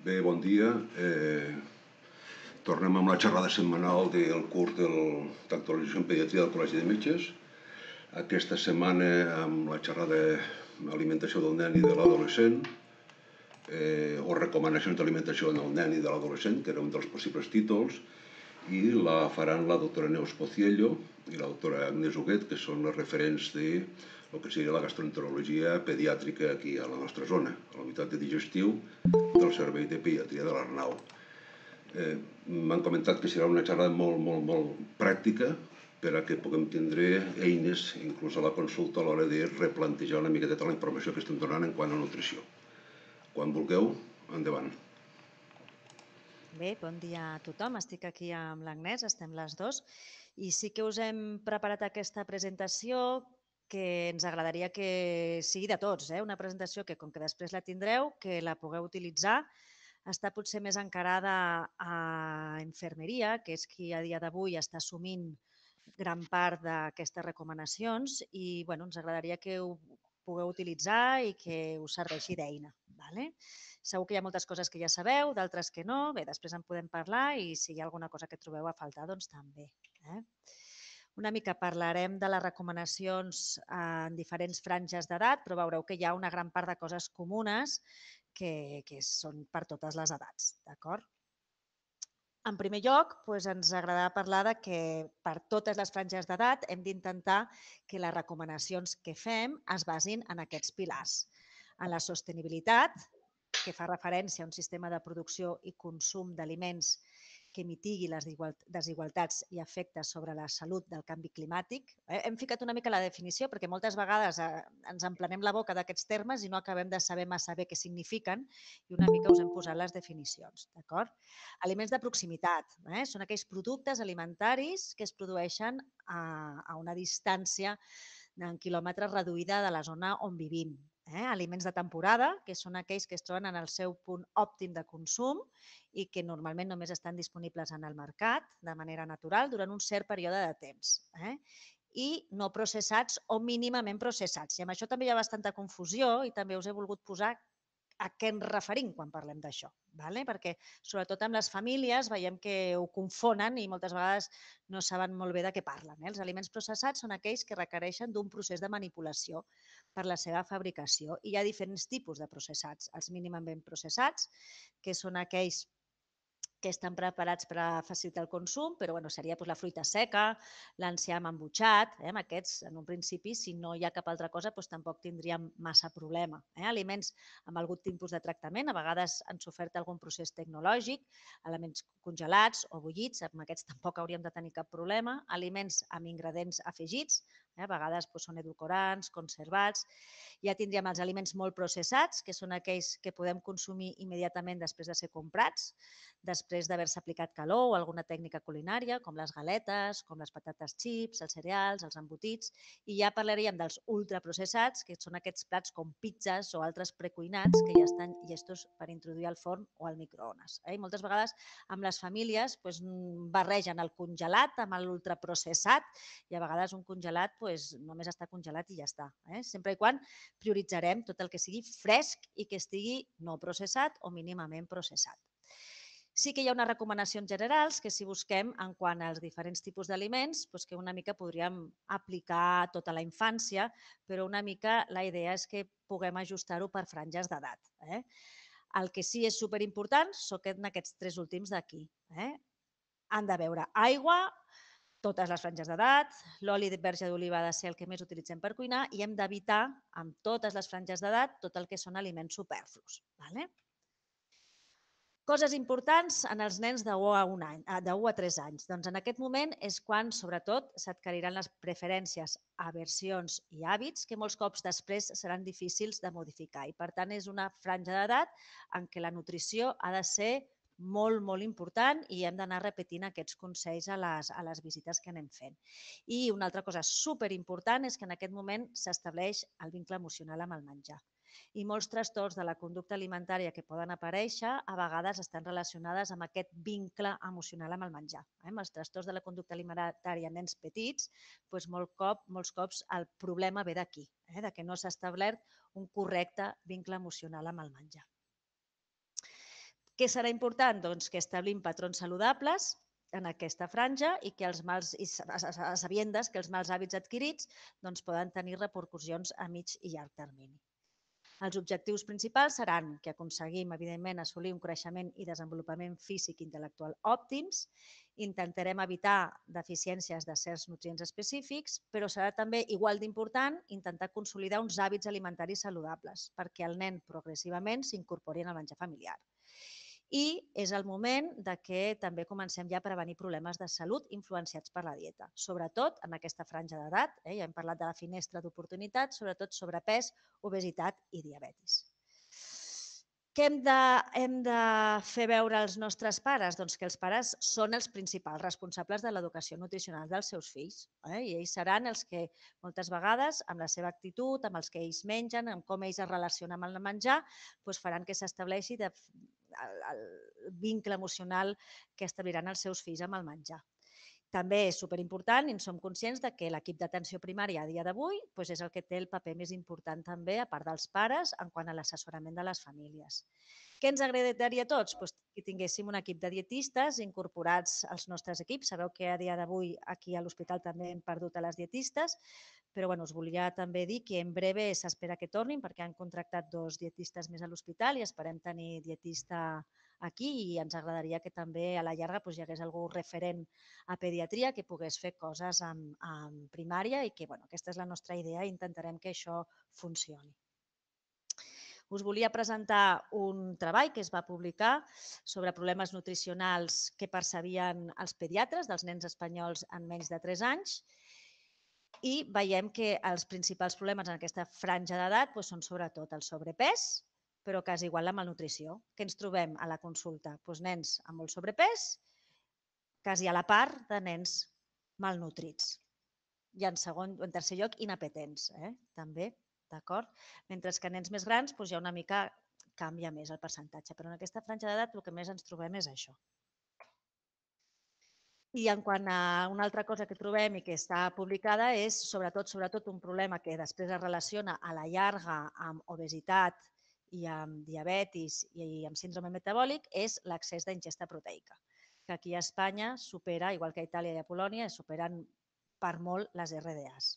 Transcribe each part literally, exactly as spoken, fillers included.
Bé, bon dia. Eh, tornem amb la xerrada setmanal del curs d'actualització en pediatria del Col·legi de Metges. Aquesta setmana amb la xerrada d'alimentació del nen i de l'adolescent, eh, o recomanacions d'alimentació del nen i de l'adolescent, que era un dels possibles títols, i la faran la doctora Neus Pociello i la doctora Agnès Huguet, que són les referents de el que seria la gastroenterologia pediàtrica aquí a la nostra zona, a la unitat de digestiu del Servei de Pediatria de l'Arnau. Eh, M'han comentat que serà una xerrada molt, molt, molt pràctica per a que puguem tindre eines, inclús a la consulta, a l'hora de replantejar una miqueta la informació que estem donant en quant a nutrició. Quan vulgueu, endavant. Bé, bon dia a tothom. Estic aquí amb l'Agnès, estem les dues, i sí que us hem preparat aquesta presentació que ens agradaria que sigui de tots, eh? Una presentació que, com que després la tindreu, que la pugueu utilitzar. Està potser més encarada a infermeria, que és qui a dia d'avui està assumint gran part d'aquestes recomanacions, i bueno, ens agradaria que ho pugueu utilitzar i que us serveixi d'eina. Vale? Segur que hi ha moltes coses que ja sabeu, d'altres que no. Bé, després en podem parlar i si hi ha alguna cosa que trobeu a faltar, doncs també. Eh? Una mica parlarem de les recomanacions en diferents franges d'edat, però veureu que hi ha una gran part de coses comunes que, que són per totes les edats. D'acord? En primer lloc, doncs ens agradarà parlar de que per totes les franges d'edat hem d'intentar que les recomanacions que fem es basin en aquests pilars. En la sostenibilitat, que fa referència a un sistema de producció i consum d'aliments que mitigui les desigualtats i efectes sobre la salut del canvi climàtic. Hem ficat una mica la definició perquè moltes vegades ens emplenem la boca d'aquests termes i no acabem de saber massa bé què signifiquen i una mica us hem posat les definicions. D'acord? Aliments de proximitat. Eh? Són aquells productes alimentaris que es produeixen a, a una distància en quilòmetres reduïda de la zona on vivim. Eh? Aliments de temporada, que són aquells que es troben en el seu punt òptim de consum i que normalment només estan disponibles en el mercat de manera natural durant un cert període de temps. Eh? I no processats o mínimament processats. I amb això també hi ha bastanta confusió i també us he volgut posar a què ens referim quan parlem d'això, vale? Perquè sobretot amb les famílies veiem que ho confonen i moltes vegades no saben molt bé de què parlen. Eh? Els aliments processats són aquells que requereixen d'un procés de manipulació per la seva fabricació i hi ha diferents tipus de processats. Els mínimament processats, que són aquells que estan preparats per a facilitar el consum, però bueno, seria doncs, la fruita seca, l'enciam embutxat. Eh? Amb aquests, en un principi, si no hi ha cap altra cosa, doncs, tampoc tindríem massa problema. Eh? Aliments amb algun tipus de tractament, a vegades han sofert algun procés tecnològic, aliments congelats o bullits, amb aquests tampoc hauríem de tenir cap problema. Aliments amb ingredients afegits, eh? a vegades doncs, són edulcorants, conservats. Ja tindríem els aliments molt processats, que són aquells que podem consumir immediatament després de ser comprats, després d'haver-se aplicat calor o alguna tècnica culinària, com les galetes, com les patates xips, els cereals, els embotits, i ja parlaríem dels ultraprocessats, que són aquests plats com pizzas o altres precuinats que ja estan llestos per introduir al forn o al microones. Eh? I moltes vegades amb les famílies doncs, barregen el congelat amb l'ultraprocessat i a vegades un congelat doncs, només està congelat i ja està. Eh? Sempre i quan prioritzarem tot el que sigui fresc i que estigui no processat o mínimament processat. Sí que hi ha unes recomanacions generals que si busquem en quant als diferents tipus d'aliments, doncs que una mica podríem aplicar tota la infància, però una mica la idea és que puguem ajustar-ho per franges d'edat. Eh? El que sí és superimportant són aquests tres últims d'aquí. Eh? Han de beure aigua, totes les franges d'edat, l'oli de verge d'oliva ha de ser el que més utilitzem per cuinar i hem d'evitar amb totes les franges d'edat tot el que són aliments superflus. Vale? Coses importants en els nens de u a un any, de u a tres anys. Doncs en aquest moment és quan, sobretot, s'adquiriran les preferències, aversions i hàbits que molts cops després seran difícils de modificar. I, per tant, és una franja d'edat en què la nutrició ha de ser molt, molt important i hem d'anar repetint aquests consells a les, a les visites que anem fent. I una altra cosa superimportant és que en aquest moment s'estableix el vincle emocional amb el menjar. I molts trastorns de la conducta alimentària que poden aparèixer a vegades estan relacionades amb aquest vincle emocional amb el menjar. Eh? Amb els trastorns de la conducta alimentària en nens petits, doncs molt cop, molts cops el problema ve d'aquí, eh? de que no s'ha establert un correcte vincle emocional amb el menjar. Què serà important? Doncs que establim patrons saludables en aquesta franja i que els mals, i a sabiendes que els mals hàbits adquirits doncs, poden tenir repercussions a mig i llarg termini. Els objectius principals seran que aconseguim, evidentment, assolir un creixement i desenvolupament físic i intel·lectual òptims, intentarem evitar deficiències de certs nutrients específics, però serà també igual d'important intentar consolidar uns hàbits alimentaris saludables perquè el nen progressivament s'incorpori en el menjar familiar. I és el moment de que també comencem ja a prevenir problemes de salut influenciats per la dieta, sobretot en aquesta franja d'edat, eh? Ja hem parlat de la finestra d'oportunitat, sobretot sobrepès, obesitat i diabetis. Què hem de, hem de fer veure als nostres pares? Doncs que els pares són els principals responsables de l'educació nutricional dels seus fills, eh? I ells seran els que moltes vegades, amb la seva actitud, amb els que ells mengen, amb com ells es relacionen amb el menjar, doncs faran que s'estableixi de, el, el vincle emocional que establiran els seus fills amb el menjar. També és superimportant i en som conscients de que l'equip d'atenció primària a dia d'avui doncs és el que té el paper més important també, a part dels pares, en quant a l'assessorament de les famílies. Què ens agradaria a tots? Doncs que tinguéssim un equip de dietistes incorporats als nostres equips. Sabeu que a dia d'avui aquí a l'hospital també hem perdut a les dietistes, però bueno, us volia també dir que en breu s'espera que tornin perquè han contractat dos dietistes més a l'hospital i esperem tenir dietista aquí i ens agradaria que també a la llarga doncs, hi hagués algú referent a pediatria que pogués fer coses en, en primària i que bueno, aquesta és la nostra idea i intentarem que això funcioni. Us volia presentar un treball que es va publicar sobre problemes nutricionals que percebien els pediatres dels nens espanyols en menys de tres anys i veiem que els principals problemes en aquesta franja d'edat doncs, són sobretot el sobrepès, però quasi igual la malnutrició. Què ens trobem a la consulta? Doncs nens amb molt sobrepès, quasi a la part de nens malnutrits. I en, segon, en tercer lloc, inapetents, eh? també, d'acord? Mentre que nens més grans doncs ja una mica canvia més el percentatge, però en aquesta franja d'edat el que més ens trobem és això. I en quant a una altra cosa que trobem i que està publicada és sobretot, sobretot un problema que després es relaciona a la llarga amb obesitat i amb diabetis i amb síndrome metabòlic, és l'accés d'ingesta proteica, que aquí a Espanya supera, igual que a Itàlia i a Polònia, superen per molt les R D As.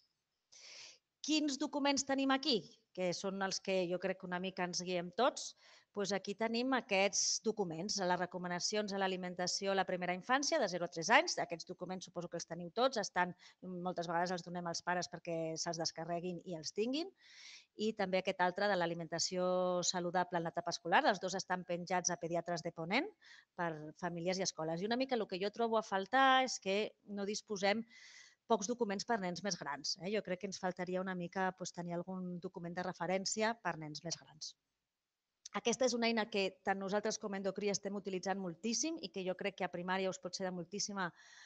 Quins documents tenim aquí? Que són els que jo crec que una mica ens guiem tots. Doncs aquí tenim aquests documents, les recomanacions a l'alimentació a la primera infància, de zero a tres anys. Aquests documents suposo que els teniu tots, estan, moltes vegades els donem als pares perquè se'ls descarreguin i els tinguin. I també aquest altre de l'alimentació saludable en l'etapa escolar. Els dos estan penjats a Pediatres de Ponent per famílies i escoles. I una mica el que jo trobo a faltar és que no disposem pocs documents per nens més grans. Eh? Jo crec que ens faltaria una mica doncs, tenir algun document de referència per nens més grans. Aquesta és una eina que tant nosaltres com Endocri estem utilitzant moltíssim i que jo crec que a primària us pot ser de moltíssima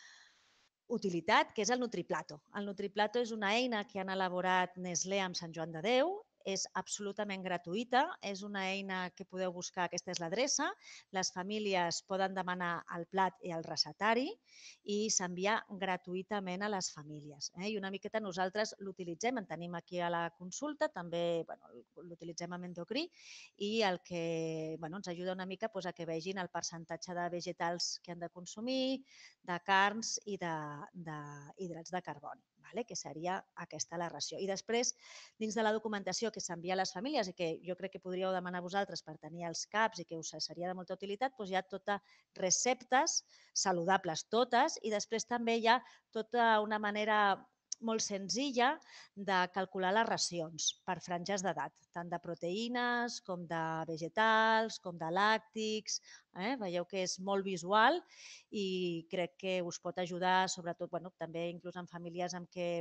utilitat, que és el Nutriplato. El Nutriplato és una eina que han elaborat Nestlé amb Sant Joan de Déu, és absolutament gratuïta, és una eina que podeu buscar, aquesta és l'adreça, les famílies poden demanar el plat i el recetari i s'envia gratuïtament a les famílies. Eh? I una miqueta nosaltres l'utilitzem, en tenim aquí a la consulta, també bueno, l'utilitzem amb Endocri i el que bueno, ens ajuda una mica doncs, a que vegin el percentatge de vegetals que han de consumir, de carns i d'hidrats de, de carboni, vale? Que seria aquesta la ració. I després, dins de la documentació que s'envia a les famílies i que jo crec que podríeu demanar vosaltres per tenir els caps i que us seria de molta utilitat, doncs hi ha totes receptes saludables, totes, i després també hi ha tota una manera molt senzilla de calcular les racions per franges d'edat, tant de proteïnes com de vegetals, com de làctics. Eh? Veieu que és molt visual i crec que us pot ajudar, sobretot bueno, també inclús en famílies amb què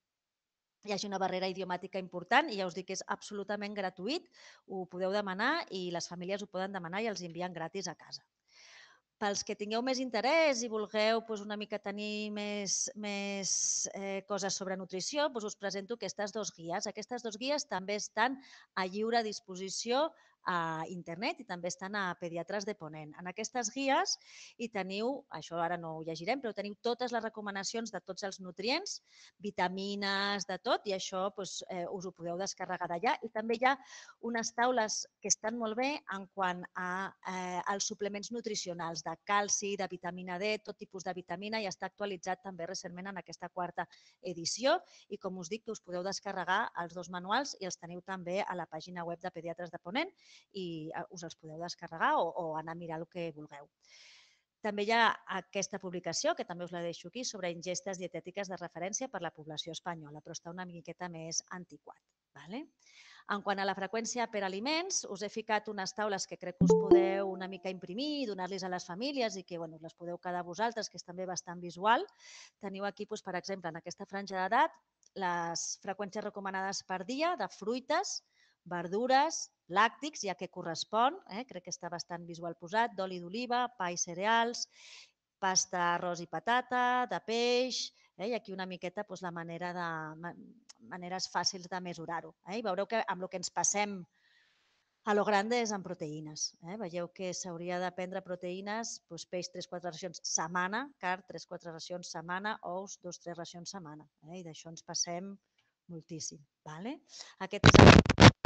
hi hagi una barrera idiomàtica important i ja us dic que és absolutament gratuït, ho podeu demanar i les famílies ho poden demanar i els envien gratis a casa. Pels que tingueu més interès i vulgueu doncs, una mica tenir més, més eh, coses sobre nutrició, doncs us presento aquestes dues guies. Aquestes dues guies també estan a lliure disposició a internet i també estan a Pediatres de Ponent. En aquestes guies hi teniu, això ara no ho llegirem, però teniu totes les recomanacions de tots els nutrients, vitamines, de tot, i això doncs, eh, us ho podeu descarregar d'allà. I també hi ha unes taules que estan molt bé en quant a eh, els suplements nutricionals de calci, de vitamina D, tot tipus de vitamina, i està actualitzat també recentment en aquesta quarta edició. I com us dic, que us podeu descarregar els dos manuals i els teniu també a la pàgina web de Pediatres de Ponent i us els podeu descarregar o, o anar a mirar el que vulgueu. També hi ha aquesta publicació, que també us la deixo aquí, sobre ingestes dietètiques de referència per la població espanyola, però està una miqueta més antiquat. Vale? En quant a la freqüència per aliments, us he ficat unes taules que crec que us podeu una mica imprimir i donar-les a les famílies i que bueno, les podeu quedar vosaltres, que és també bastant visual. Teniu aquí, doncs, per exemple, en aquesta franja d'edat, les freqüències recomanades per dia de fruites, verdures, làctics, ja que correspon, eh? crec que està bastant visual posat, d'oli d'oliva, pa i cereals, pasta, arròs i patata, de peix, eh? i aquí una miqueta doncs, la manera de, maneres fàcils de mesurar-ho. Eh? I veureu que amb el que ens passem a lo grande és en proteïnes. Eh? Veieu que s'hauria de prendre proteïnes, doncs, peix tres quatre racions setmana, carn tres quatre racions setmana, ous dos tres racions setmana. Eh? I d'això ens passem moltíssim. Vale? Aquest és el...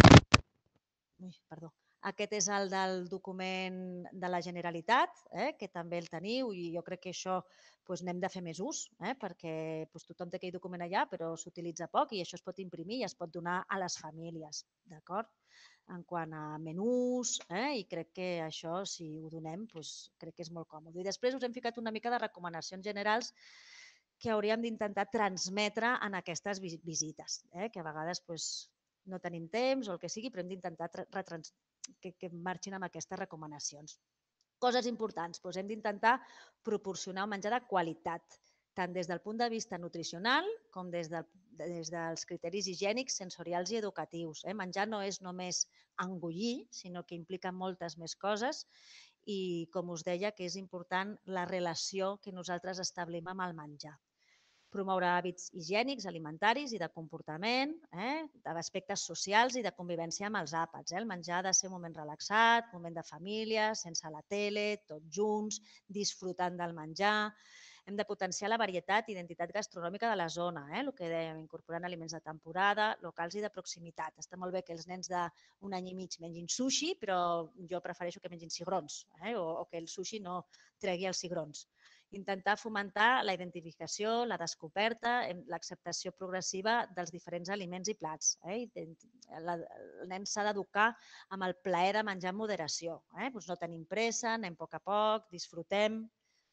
Ui, perdó. Aquest és el del document de la Generalitat, eh, que també el teniu i jo crec que això doncs, n'hem de fer més ús, eh, perquè doncs, tothom té aquell document allà però s'utilitza poc i això es pot imprimir i es pot donar a les famílies, d'acord? En quant a menús, eh, i crec que això, si ho donem, doncs, crec que és molt còmode. I després us hem ficat una mica de recomanacions generals que hauríem d'intentar transmetre en aquestes visites, eh, que a vegades doncs, no tenim temps o el que sigui, però hem d'intentar retrans... que, que marxin amb aquestes recomanacions. Coses importants, doncs hem d'intentar proporcionar un menjar de qualitat, tant des del punt de vista nutricional com des, de, des dels criteris higiènics, sensorials i educatius. Eh? Menjar no és només engullir, sinó que implica moltes més coses i, com us deia, que és important la relació que nosaltres establim amb el menjar. Promoure hàbits higiènics, alimentaris i de comportament, eh? d'aspectes socials i de convivència amb els àpats. Eh? El menjar ha de ser un moment relaxat, un moment de família, sense la tele, tots junts, disfrutant del menjar. Hem de potenciar la varietat i identitat gastronòmica de la zona, eh? el que dèiem, incorporant aliments de temporada, locals i de proximitat. Està molt bé que els nens d'un any i mig mengin sushi, però jo prefereixo que mengin cigrons, eh? o, o que el sushi no tregui els cigrons. Intentar fomentar la identificació, la descoberta, l'acceptació progressiva dels diferents aliments i plats. Eh? El nen s'ha d'educar amb el plaer de menjar en moderació. Eh? Doncs no tenim pressa, anem a poc a poc, disfrutem.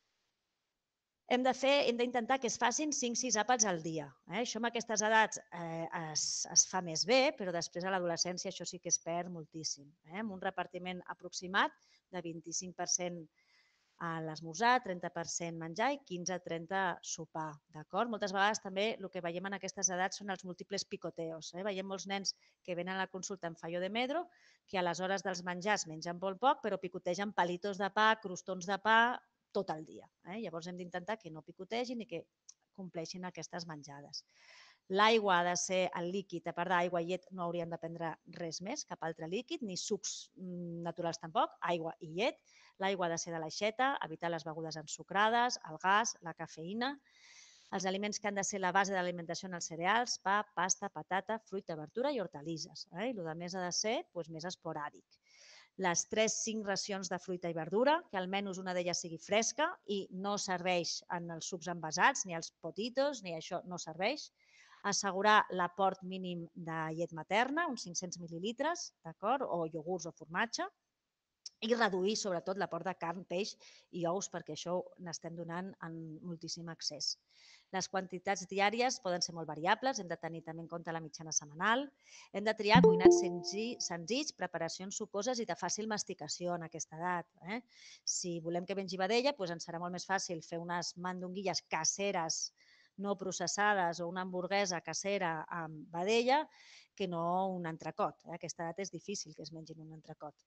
Hem de fer, hem d'intentar que es facin cinc sis àpats al dia. Eh? Això amb aquestes edats eh, es, es fa més bé, però després a l'adolescència això sí que es perd moltíssim. Eh? Amb un repartiment aproximat de vint-i-cinc per cent a l'esmorzar, trenta per cent menjar i quinze a trenta sopar. Moltes vegades també el que veiem en aquestes edats són els múltiples picoteos. Eh? Veiem molts nens que venen a la consulta amb fallo de medro, que a les hores dels menjars mengen molt poc, però picotegen palitos de pa, crostons de pa, tot el dia. Eh? Llavors hem d'intentar que no picotegin i que compleixin aquestes menjades. L'aigua ha de ser el líquid, a part d'aigua i llet no hauríem de prendre res més, cap altre líquid, ni sucs naturals tampoc, aigua i llet. L'aigua ha de ser de l'aixeta, evitar les begudes ensucrades, el gas, la cafeïna. Els aliments que han de ser la base de l'alimentació en els cereals, pa, pasta, patata, fruita, verdura i hortalisses. Eh? I el que més ha de ser doncs, més esporàdic. Les tres cinc racions de fruita i verdura, que almenys una d'elles sigui fresca i no serveix en els sucs envasats, ni els potitos, ni això no serveix. Assegurar l'aport mínim de llet materna, uns cinc-cents mil·lilitres, o iogurts o formatge, i reduir sobretot l'aport de carn, peix i ous, perquè això n'estem donant en moltíssim excés. Les quantitats diàries poden ser molt variables, hem de tenir també en compte la mitjana setmanal, hem de triar cuinats senzills, preparacions sucoses i de fàcil masticació en aquesta edat. Eh? Si volem que mengi vedella, doncs ens serà molt més fàcil fer unes mandonguilles caseres no processades o una hamburguesa casera amb vedella que no un entrecot. A aquesta edat és difícil que es mengin un entrecot.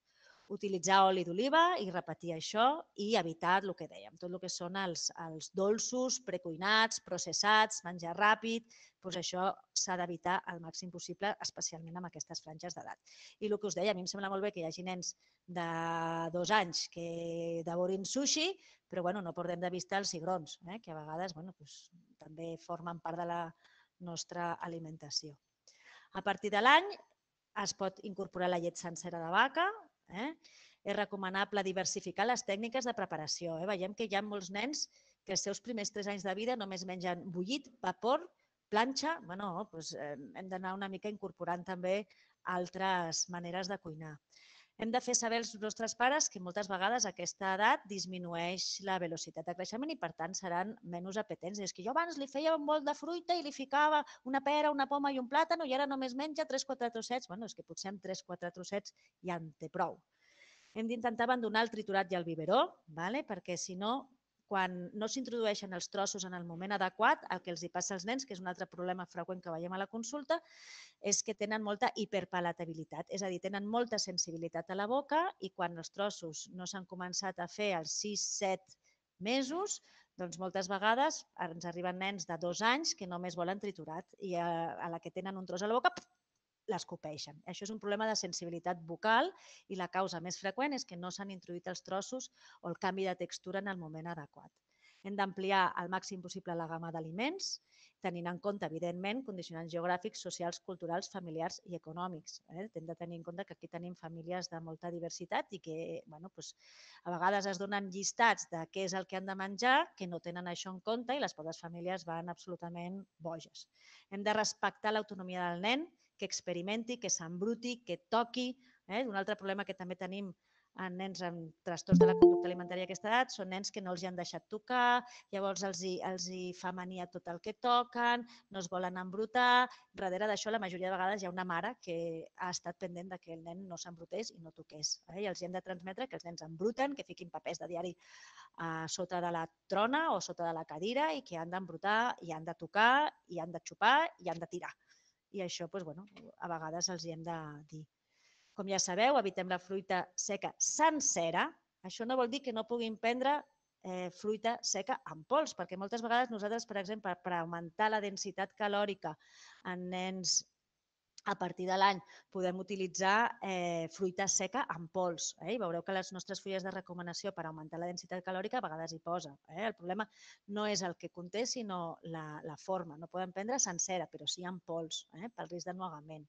utilitzar oli d'oliva i repetir això i evitar el que dèiem, tot el que són els, els dolços, precuinats, processats, menjar ràpid, doncs això s'ha d'evitar al màxim possible, especialment amb aquestes franges d'edat. I el que us deia, a mi em sembla molt bé que hi hagi nens de dos anys que devorin sushi, però bueno, no perdem de vista els cigrons, eh, que a vegades bueno, doncs, també formen part de la nostra alimentació. A partir de l'any es pot incorporar la llet sencera de vaca. Eh? És recomanable diversificar les tècniques de preparació. Eh? Veiem que hi ha molts nens que els seus primers tres anys de vida només mengen bullit, vapor, planxa. Bueno, doncs, eh, hem d'anar una mica incorporant també altres maneres de cuinar. Hem de fer saber als nostres pares que moltes vegades a aquesta edat disminueix la velocitat de creixement i per tant seran menys apetents. És que jo abans li feia un bol de fruita i li ficava una pera, una poma i un plàtan i ara només menja tres quatre trossets. Bueno, és que potser amb tres quatre trossets ja en té prou. Hem d'intentar abandonar el triturat i el biberó, vale? Perquè si no, quan no s'introdueixen els trossos en el moment adequat, el que els hi passa als nens, que és un altre problema freqüent que veiem a la consulta, és que tenen molta hiperpalatabilitat, és a dir, tenen molta sensibilitat a la boca i quan els trossos no s'han començat a fer als sis set mesos, doncs moltes vegades ens arriben nens de dos anys que només volen triturat i a, a la que tenen un tros a la boca l'escopeixen. Això és un problema de sensibilitat bucal i la causa més freqüent és que no s'han introduït els trossos o el canvi de textura en el moment adequat. Hem d'ampliar al màxim possible la gamma d'aliments, tenint en compte, evidentment, condicionants geogràfics, socials, culturals, familiars i econòmics. Eh? Hem de tenir en compte que aquí tenim famílies de molta diversitat i que bueno, doncs, a vegades es donen llistats de què és el que han de menjar, que no tenen això en compte i les pobres famílies van absolutament boges. Hem de respectar l'autonomia del nen, que experimenti, que s'embruti, que toqui. Eh? Un altre problema que també tenim en nens amb trastorns de la conducta alimentària a aquesta edat són nens que no els hi han deixat tocar, llavors els hi, els hi fa mania tot el que toquen, no es volen embrutar. Darrere d'això, la majoria de vegades hi ha una mare que ha estat pendent de que el nen no s'embrutés i no toqués. Eh? I els hi hem de transmetre que els nens embruten, que fiquin papers de diari a sota de la trona o sota de la cadira i que han d'embrutar, i han de tocar, i han de xupar i han de tirar. I això, doncs, bueno, a vegades els hi hem de dir. Com ja sabeu, evitem la fruita seca sencera. Això no vol dir que no puguin prendre eh, fruita seca en pols, perquè moltes vegades nosaltres, per exemple, per augmentar la densitat calòrica en nens a partir de l'any podem utilitzar eh, fruita seca en pols. Eh? I veureu que les nostres fulles de recomanació per augmentar la densitat calòrica a vegades hi posa. Eh? El problema no és el que conté, sinó la, la forma. No podem prendre sencera, però sí en pols, eh? Pel risc d'ennuegament.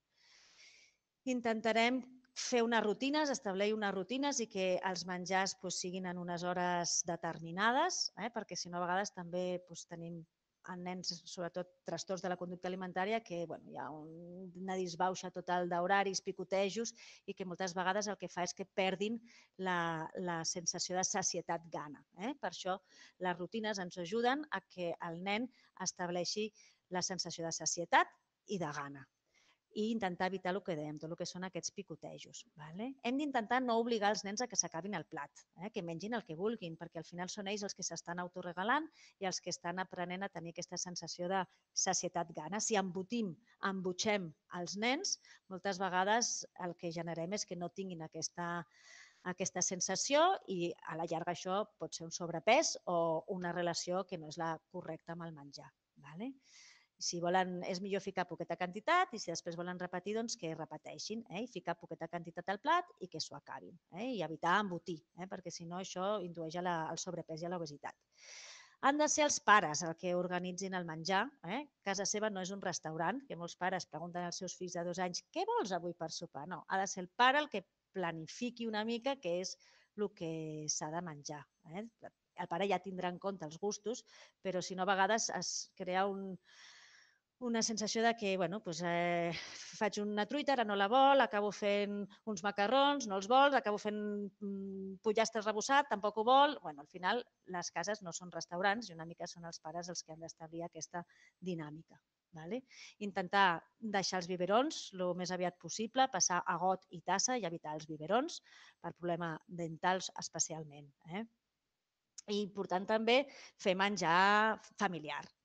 Intentarem fer unes rutines, establir unes rutines i que els menjars doncs, siguin en unes hores determinades, eh? Perquè si no a vegades també doncs, tenim en nens, sobretot trastorns de la conducta alimentària, que bueno, hi ha un, una disbauxa total d'horaris, picotejos, i que moltes vegades el que fa és que perdin la, la sensació de sacietat gana. Eh? Per això les rutines ens ajuden a que el nen estableixi la sensació de sacietat i de gana. I intentar evitar el que dèiem, tot el que són aquests picotejos. Vale? Hem d'intentar no obligar els nens a que s'acabin el plat, eh? Que mengin el que vulguin, perquè al final són ells els que s'estan autoregalant i els que estan aprenent a tenir aquesta sensació de sacietat gana. Si embotim, embutxem els nens, moltes vegades el que generem és que no tinguin aquesta, aquesta sensació i a la llarga això pot ser un sobrepès o una relació que no és la correcta amb el menjar. Vale? Si volen, és millor ficar poqueta quantitat i si després volen repetir, doncs que repeteixin eh? I ficar poqueta quantitat al plat i que s'ho acabin. Eh? I evitar embotir, eh? Perquè si no això indueix al sobrepès i a l'obesitat. Han de ser els pares el que organitzin el menjar. Eh? Casa seva no és un restaurant, que molts pares pregunten als seus fills de dos anys què vols avui per sopar? No, ha de ser el pare el que planifiqui una mica què és el que s'ha de menjar. Eh? El pare ja tindrà en compte els gustos, però si no a vegades es crea un una sensació de que bueno, doncs, eh, faig una truita, ara no la vol, acabo fent uns macarrons, no els vols, acabo fent mm, pollastre rebossat, tampoc ho vol. Bueno, al final, les cases no són restaurants i una mica són els pares els que han d'establir aquesta dinàmica. Vale? Intentar deixar els biberons el més aviat possible, passar a got i tassa i evitar els biberons per problemes dentals especialment. Eh? I important també fer menjar familiar.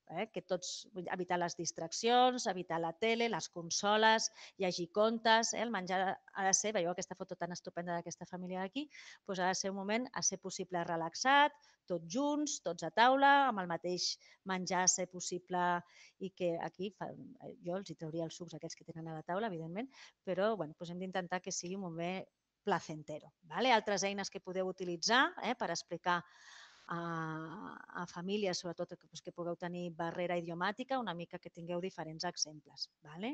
que tots, evitar les distraccions, evitar la tele, les consoles, llegir contes, el menjar ha de ser, veieu aquesta foto tan estupenda d'aquesta família d'aquí, doncs ha de ser un moment a ser possible relaxat, tots junts, tots a taula, amb el mateix menjar a ser possible i que aquí, jo els hi trauria els sucs aquests que tenen a la taula, evidentment, però bueno, doncs hem d'intentar que sigui un moment placentero. Vale? Altres eines que podeu utilitzar eh, per explicar a, a famílies, sobretot que, doncs, que pugueu tenir barrera idiomàtica, una mica que tingueu diferents exemples. Vale?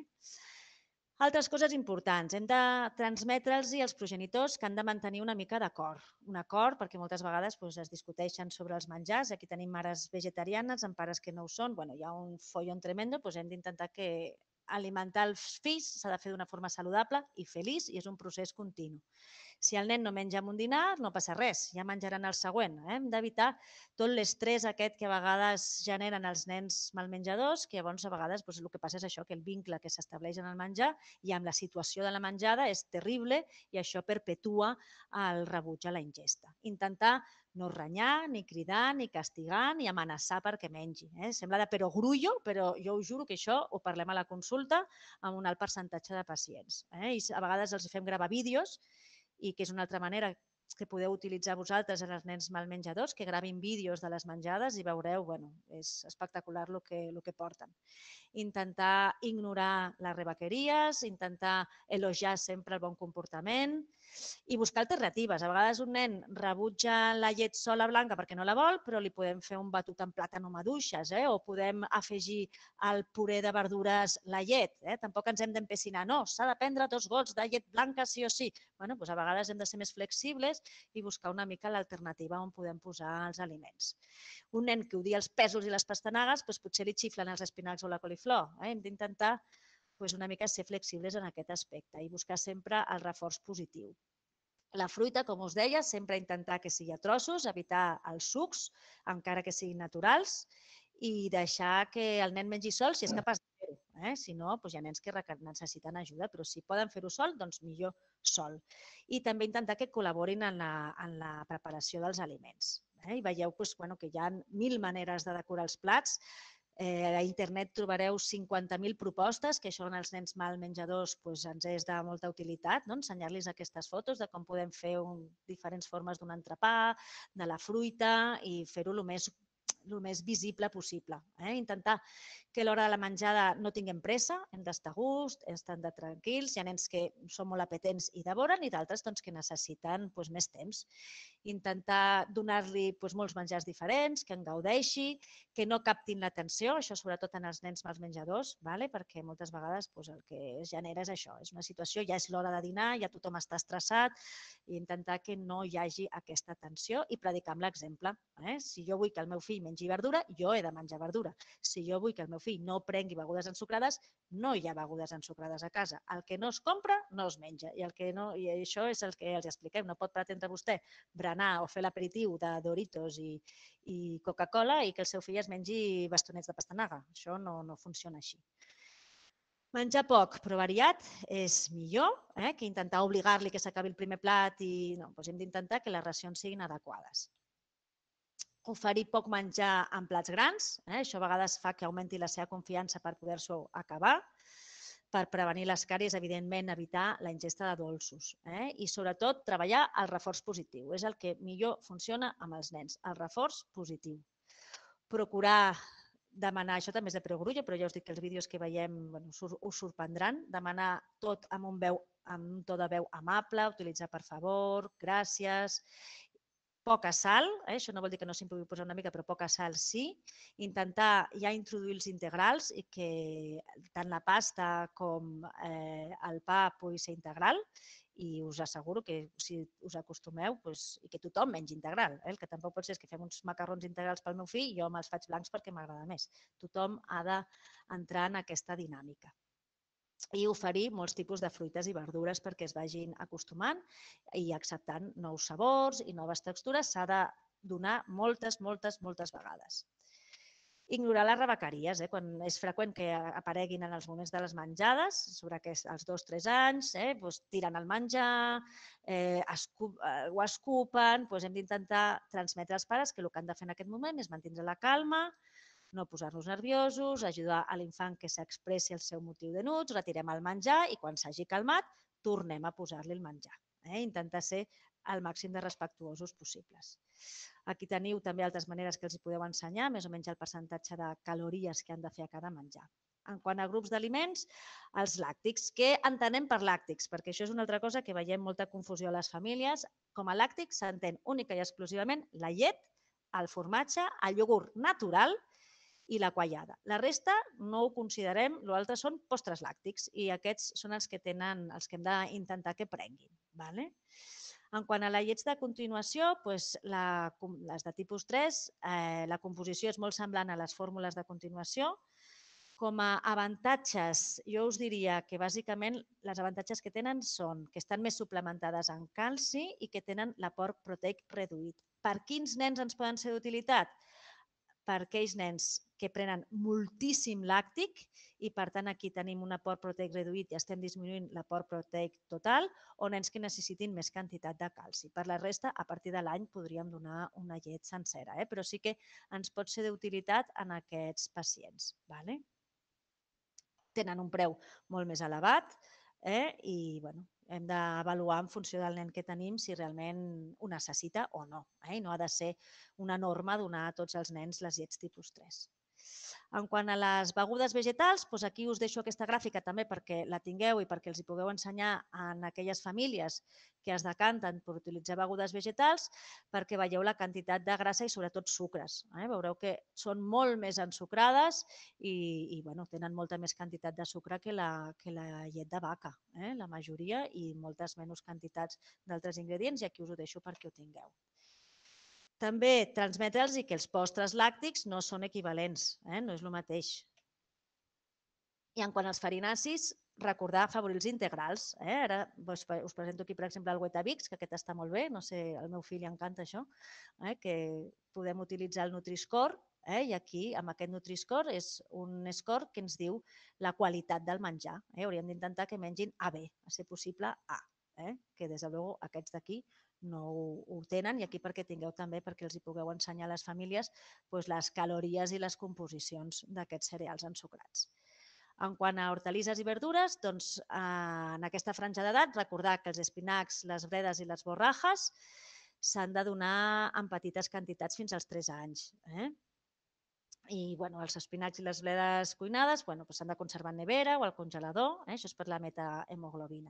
Altres coses importants. Hem de transmetre'ls als progenitors que han de mantenir una mica d'acord. Un acord perquè moltes vegades doncs, es discuteixen sobre els menjars. Aquí tenim mares vegetarianes amb pares que no ho són. Bueno, hi ha un follon tremendo, doncs hem d'intentar que alimentar els fills s'ha de fer d'una forma saludable i feliç i és un procés continu. Si el nen no menja en un dinar, no passa res, ja menjaran el següent. Eh? Hem d'evitar tot l'estrès aquest que a vegades generen els nens malmenjadors, que llavors a vegades doncs, el que passa és això, que el vincle que s'estableix en el menjar i amb la situació de la menjada és terrible i això perpetua el rebuig a la ingesta. Intentar no renyar, ni cridar, ni castigar, ni amenaçar perquè mengi. Eh? Sembla de perogrullo, però jo us juro que això ho parlem a la consulta amb un alt percentatge de pacients. Eh? I a vegades els fem gravar vídeos i que és una altra manera que podeu utilitzar vosaltres en els nens malmenjadors, que gravin vídeos de les menjades i veureu, bueno, és espectacular el que, el que porten. Intentar ignorar les rebequeries, intentar elogiar sempre el bon comportament i buscar alternatives. A vegades un nen rebutja la llet sola blanca perquè no la vol, però li podem fer un batut amb plàtan o maduixes, eh? O podem afegir al puré de verdures la llet. Eh? Tampoc ens hem d'empecinar, no, s'ha de prendre dos gots de llet blanca sí o sí. Bueno, doncs a vegades hem de ser més flexibles i buscar una mica l'alternativa on podem posar els aliments. Un nen que odia els pèsols i les pastanagues, doncs potser li xiflen els espinacs o la coliflor. Eh? Hem d'intentar doncs, una mica ser flexibles en aquest aspecte i buscar sempre el reforç positiu. La fruita, com us deia, sempre intentar que sigui a trossos, evitar els sucs, encara que siguin naturals, i deixar que el nen mengi sol si és capaç de fer-ho. Eh? Si no, doncs hi ha nens que necessiten ajuda, però si poden fer-ho sol, doncs millor sol. I també intentar que col·laborin en la, en la preparació dels aliments. Eh? I veieu doncs, bueno, que hi ha mil maneres de decorar els plats. Eh, a internet trobareu cinquanta mil propostes, que això en els nens malmenjadors doncs, ens és de molta utilitat, no? Ensenyar-los aquestes fotos de com podem fer un, diferents formes d'un entrepà, de la fruita i fer-ho el més el més visible possible. Eh? Intentar que a l'hora de la menjada no tinguem pressa, hem d'estar a gust, estem de tranquils, hi ha nens que són molt apetents i devoren i d'altres doncs, que necessiten doncs, més temps. Intentar donar-li doncs, molts menjars diferents, que en gaudeixi, que no captin l'atenció, això sobretot en els nens malmenjadors, vale? Perquè moltes vegades doncs, el que es genera és això, és una situació, ja és l'hora de dinar, ja tothom està estressat, i intentar que no hi hagi aquesta tensió i predicar amb l'exemple. Eh? Si jo vull que el meu fill mengi verdura, jo he de menjar verdura. Si jo vull que el meu fill no prengui begudes ensucrades, no hi ha begudes ensucrades a casa. El que no es compra, no es menja. I, el que no, i això és el que els expliquem. No pot pretendre vostè berenar o fer l'aperitiu de Doritos i, i Coca-Cola i que el seu fill es mengi bastonets de pastanaga. Això no, no funciona així. Menjar poc però variat és millor eh, que intentar obligar-li que s'acabi el primer plat i no, doncs hem d'intentar que les racions siguin adequades. Oferir poc menjar en plats grans, eh, això a vegades fa que augmenti la seva confiança per poder-s'ho acabar. Per prevenir les càries, evidentment, evitar la ingesta de dolços eh, i sobretot treballar el reforç positiu. És el que millor funciona amb els nens, el reforç positiu. Procurar demanar, això també és de perogrullo, però ja us dic que els vídeos que veiem bueno, us sorprendran, demanar tot amb un, veu, amb un to de veu amable, utilitzar per favor, gràcies, poca sal, eh? Això no vol dir que no s'hi pugui posar una mica, però poca sal sí, intentar ja introduir els integrals i que tant la pasta com eh, el pa pugui ser integral i us asseguro que si us acostumeu doncs, i que tothom mengi integral. Eh? El que tampoc pot ser és que fem uns macarrons integrals pel meu fill i jo me'ls faig blancs perquè m'agrada més. Tothom ha d'entrar en aquesta dinàmica. I oferir molts tipus de fruites i verdures perquè es vagin acostumant i acceptant nous sabors i noves textures. S'ha de donar moltes, moltes, moltes vegades. Ignorar les rebequeries, eh? Quan és freqüent que apareguin en els moments de les menjades, sobre que als dos o tres anys, eh? doncs tiren el menjar, eh, escup, eh, ho escupen, doncs hem d'intentar transmetre als pares que el que han de fer en aquest moment és mantenir la calma, No posar-nos nerviosos, ajudar a l'infant que s'expressi el seu motiu de nuts, retirem el menjar i quan s'hagi calmat tornem a posar-li el menjar. Eh? Intentar ser el màxim de respectuosos possibles. Aquí teniu també altres maneres que els hi podeu ensenyar, més o menys el percentatge de calories que han de fer a cada menjar. En quant a grups d'aliments, els làctics. Què entenem per làctics? Perquè això és una altra cosa que veiem molta confusió a les famílies. Com a làctics s'entén única i exclusivament la llet, el formatge, el iogurt natural i la quallada. La resta no ho considerem, l'altre són postres làctics i aquests són els que tenen, els que hem d'intentar que prenguin. Vale? En quant a la llet de continuació, doncs la, les de tipus tres, eh, la composició és molt semblant a les fórmules de continuació. Com a avantatges, jo us diria que bàsicament les avantatges que tenen són que estan més suplementades en calci i que tenen l'aport proteic reduït. Per quins nens ens poden ser d'utilitat? Per aquells nens que prenen moltíssim làctic i per tant aquí tenim un aport proteic reduït i estem disminuint l'aport proteic total, o nens que necessitin més quantitat de calci. Per la resta, a partir de l'any podríem donar una llet sencera, eh? Però sí que ens pot ser d'utilitat en aquests pacients. Vale? Tenen un preu molt més elevat eh? I bueno, hem d'avaluar en funció del nen que tenim si realment ho necessita o no. Eh? I no ha de ser una norma donar a tots els nens les llets tipus tres. En quant a les begudes vegetals, doncs aquí us deixo aquesta gràfica també perquè la tingueu i perquè els hi pugueu ensenyar en aquelles famílies que es decanten per utilitzar begudes vegetals perquè veieu la quantitat de grassa i sobretot sucres. Eh? Veureu que són molt més ensucrades i, i bueno, tenen molta més quantitat de sucre que la, que la llet de vaca, eh? La majoria, i moltes menys quantitats d'altres ingredients, i aquí us ho deixo perquè ho tingueu. També transmetre'ls que els postres làctics no són equivalents, eh? No és el mateix. I en quant als farinacis, recordar afavorir els integrals. Eh? Ara us presento aquí, per exemple, el Weetabix, que aquest està molt bé, no sé, al meu fill li encanta això, eh? Que podem utilitzar el Nutri-Score, eh? I aquí, amb aquest Nutri-Score, és un score que ens diu la qualitat del menjar. Eh? Hauríem d'intentar que mengin A B, a ser possible A, eh? Que des de luego aquests d'aquí no ho, ho tenen, i aquí perquè tingueu també, perquè els hi pugueu ensenyar a les famílies doncs, les calories i les composicions d'aquests cereals ensucrats. En quant a hortalisses i verdures, doncs, eh, en aquesta franja d'edat, recordar que els espinacs, les bredes i les borrajes s'han de donar en petites quantitats fins als tres anys. Eh? I bueno, els espinacs i les bledes cuinades s'han bueno, pues de conservar en nevera o al congelador, eh? Això és per la metahemoglobina.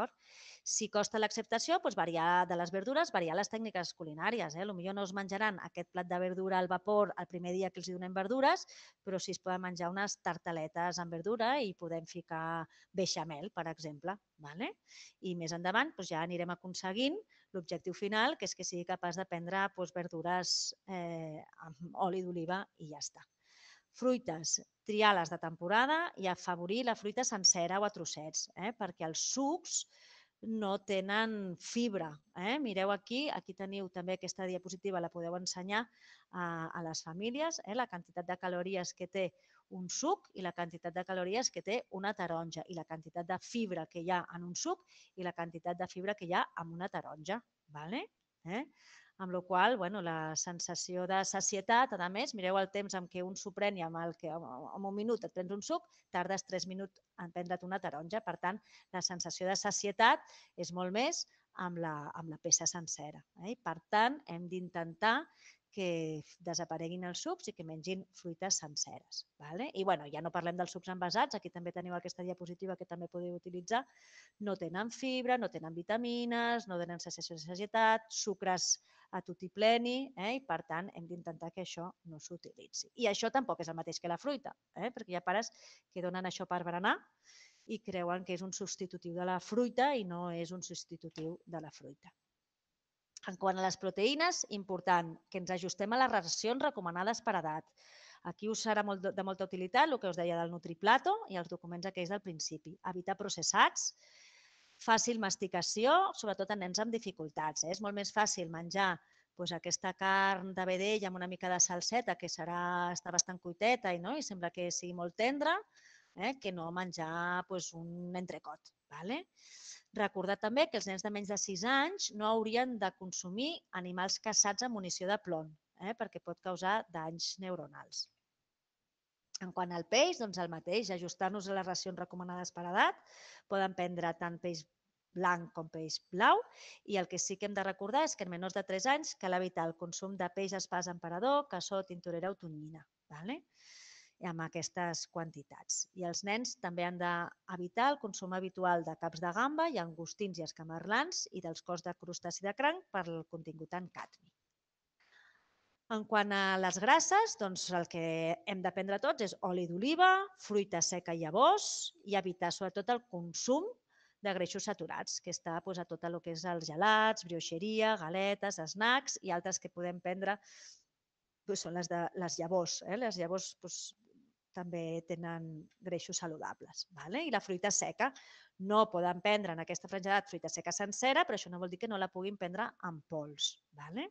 Si costa l'acceptació, doncs variar de les verdures, variar les tècniques culinàries. Eh? Potser no es menjaran aquest plat de verdura al vapor el primer dia que els donem verdures, però sí es poden menjar unes tartaletes amb verdura i podem ficar beixamel, per exemple. Vale? I més endavant doncs ja anirem aconseguint l'objectiu final, que és que sigui capaç de prendre doncs, verdures eh, amb oli d'oliva i ja està. Fruites, triar-les de temporada i afavorir la fruita sencera o a trossets, eh? Perquè els sucs no tenen fibra. Eh? Mireu aquí, aquí teniu també aquesta diapositiva, la podeu ensenyar a, a les famílies, eh? La quantitat de calories que té un suc i la quantitat de calories que té una taronja, i la quantitat de fibra que hi ha en un suc i la quantitat de fibra que hi ha en una taronja. Vale? Eh? Amb la qual cosa, bueno, la sensació de sacietat, a més, mireu el temps en què un s'ho pren i amb el que en un minut et prens un suc, tardes tres minuts en prendre't una taronja. Per tant, la sensació de sacietat és molt més amb la, amb la peça sencera. Eh? Per tant, hem d'intentar que desapareguin els sucs i que mengin fruites senceres. Vale? I bueno, ja no parlem dels sucs envasats, aquí també teniu aquesta diapositiva que també podeu utilitzar. No tenen fibra, no tenen vitamines, no tenen sensació de sacietat, sucres a tutipleni, eh? I per tant hem d'intentar que això no s'utilitzi. I això tampoc és el mateix que la fruita, eh? Perquè hi ha pares que donen això per berenar i creuen que és un substitutiu de la fruita i no és un substitutiu de la fruita. En quant a les proteïnes, important que ens ajustem a les racions recomanades per edat. Aquí us serà molt, de molta utilitat el que us deia del Nutriplato i els documents aquells del principi. Evitar processats, fàcil masticació, sobretot en nens amb dificultats. Eh? És molt més fàcil menjar doncs, aquesta carn de vedell amb una mica de salseta, que serà, està bastant cuiteta i, no? I sembla que sigui molt tendra, eh? Que no menjar doncs, un entrecot. Vale? Recordar també que els nens de menys de sis anys no haurien de consumir animals caçats amb munició de plom, eh? Perquè pot causar danys neuronals. En quant al peix, doncs el mateix, ajustar-nos a les racions recomanades per edat. Poden prendre tant peix blanc com peix blau, i el que sí que hem de recordar és que en menors de tres anys cal evitar el consum de peix espàs emperador, cassó, tintorera o tonyina, ¿vale? Amb aquestes quantitats. I els nens també han d'evitar el consum habitual de caps de gamba i angostins i escamarlans i dels cos de crustaci de cranc per el contingut en cadmi. En quant a les grasses, doncs el que hem de prendre tots és oli d'oliva, fruita seca i llavors, i evitar sobretot el consum de greixos saturats, que està doncs, a tot el que és els gelats, brioixeria, galetes, snacks i altres que podem prendre doncs, són les de les llavors. Eh? Les llavors doncs, també tenen greixos saludables. Vale? I la fruita seca. No poden prendre en aquesta franja d'edat fruita seca sencera, però això no vol dir que no la puguin prendre en pols. Vale?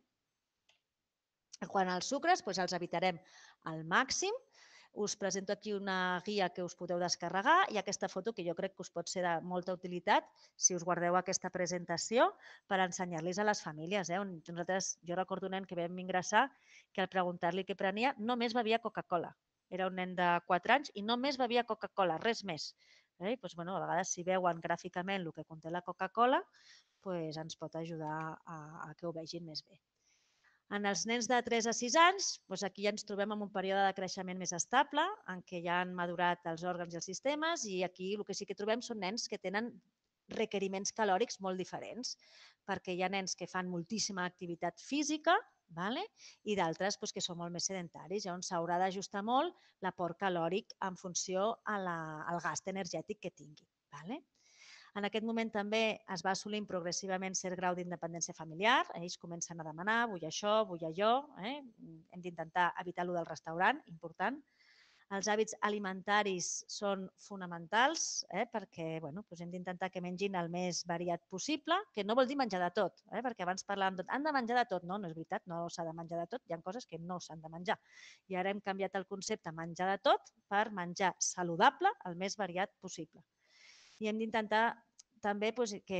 En quant als sucres, doncs els evitarem al màxim. Us presento aquí una guia que us podeu descarregar i aquesta foto que jo crec que us pot ser de molta utilitat si us guardeu aquesta presentació per ensenyar-los a les famílies. Eh? Nosaltres, jo recordo un nen que vam ingressar que al preguntar-li què prenia només bevia Coca-Cola. Era un nen de quatre anys i només bevia Coca-Cola, res més. Eh? Doncs, bueno, a vegades si veuen gràficament el que conté la Coca-Cola, doncs ens pot ajudar a, a que ho vegin més bé. En els nens de tres a sis anys, doncs aquí ja ens trobem en un període de creixement més estable, en què ja han madurat els òrgans i els sistemes, i aquí el que sí que trobem són nens que tenen requeriments calòrics molt diferents, perquè hi ha nens que fan moltíssima activitat física, vale? I d'altres doncs, que són molt més sedentaris, on s'haurà d'ajustar molt l'aport calòric en funció a la, al gast energètic que tingui. Vale? En aquest moment també es va assolint progressivament cert grau d'independència familiar. Ells comencen a demanar, vull això, vull allò. Eh? Hem d'intentar evitar allò del restaurant, important. Els hàbits alimentaris són fonamentals eh? perquè bueno, doncs hem d'intentar que mengin el més variat possible, que no vol dir menjar de tot, eh? perquè abans parlàvem de han de menjar de tot. No, no és veritat, no s'ha de menjar de tot. Hi ha coses que no s'han de menjar. I ara hem canviat el concepte menjar de tot per menjar saludable el més variat possible. I hem d'intentar també doncs, que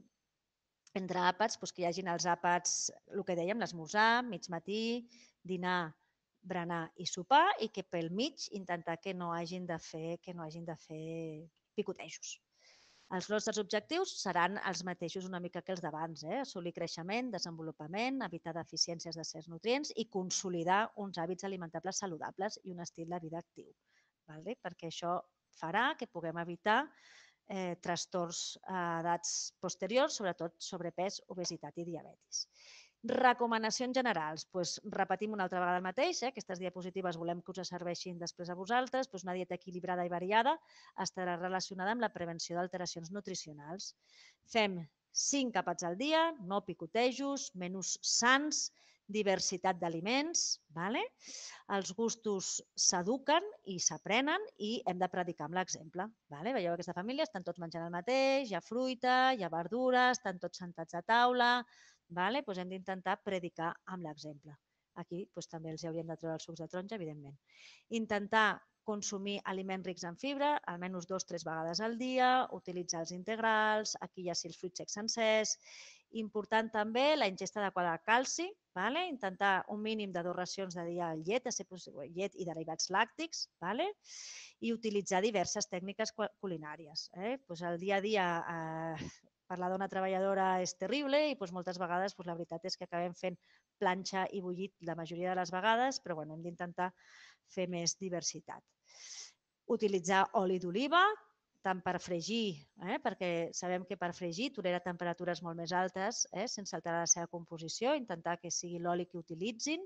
entre àpats doncs, que hi hagin els àpats, el que dèiem, l'esmorzar, mig matí, dinar, berenar i sopar, i que pel mig intentar que no hagin de fer, que no hagin de fer picotejos. Els nostres objectius seran els mateixos una mica que els d'abans, eh? Assolir creixement, desenvolupament, evitar deficiències de certs nutrients i consolidar uns hàbits alimentables saludables i un estil de vida actiu. Vale? Perquè això farà que puguem evitar eh, trastorns a edats posteriors, sobretot sobrepès, obesitat i diabetis. Recomanacions generals. Pues, repetim una altra vegada el mateix. Eh? Aquestes diapositives volem que us serveixin després a vosaltres. Pues, una dieta equilibrada i variada estarà relacionada amb la prevenció d'alteracions nutricionals. Fem cinc àpats al dia, no picotejos, menús sans, diversitat d'aliments, vale? Els gustos s'eduquen i s'aprenen i hem de predicar amb l'exemple. Vale? Veieu aquesta família, estan tots menjant el mateix, hi ha fruita, hi ha verdures, estan tots sentats a taula, vale? Doncs hem d'intentar predicar amb l'exemple. Aquí doncs, també els hauríem de treure els sucs de taronja, evidentment. Intentar consumir aliments rics en fibra, almenys dos o tres vegades al dia, utilitzar els integrals, aquí hi ha els fruits secs sencers. Important també la ingesta adequada de calci, vale? Intentar un mínim de dues racions de dia de llet, de ser possible, llet i derivats làctics, vale? I utilitzar diverses tècniques culinàries. Eh? Pues el dia a dia eh, per la dona treballadora és terrible i doncs, moltes vegades doncs, la veritat és que acabem fent planxa i bullit la majoria de les vegades, però bueno, hem d'intentar fer més diversitat. Utilitzar oli d'oliva, tant per fregir, eh? perquè sabem que per fregir tolera temperatures molt més altes, eh? sense alterar la seva composició, intentar que sigui l'oli que utilitzin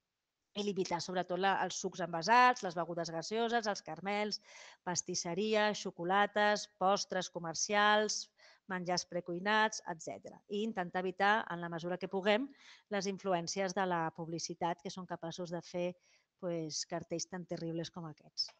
i limitar sobretot la, els sucs envasats, les begudes gaseoses, els carmels, pastisseria, xocolates, postres comercials, menjars precuinats, etcètera. I intentar evitar, en la mesura que puguem, les influències de la publicitat que són capaços de fer pues, cartells tan terribles com aquests.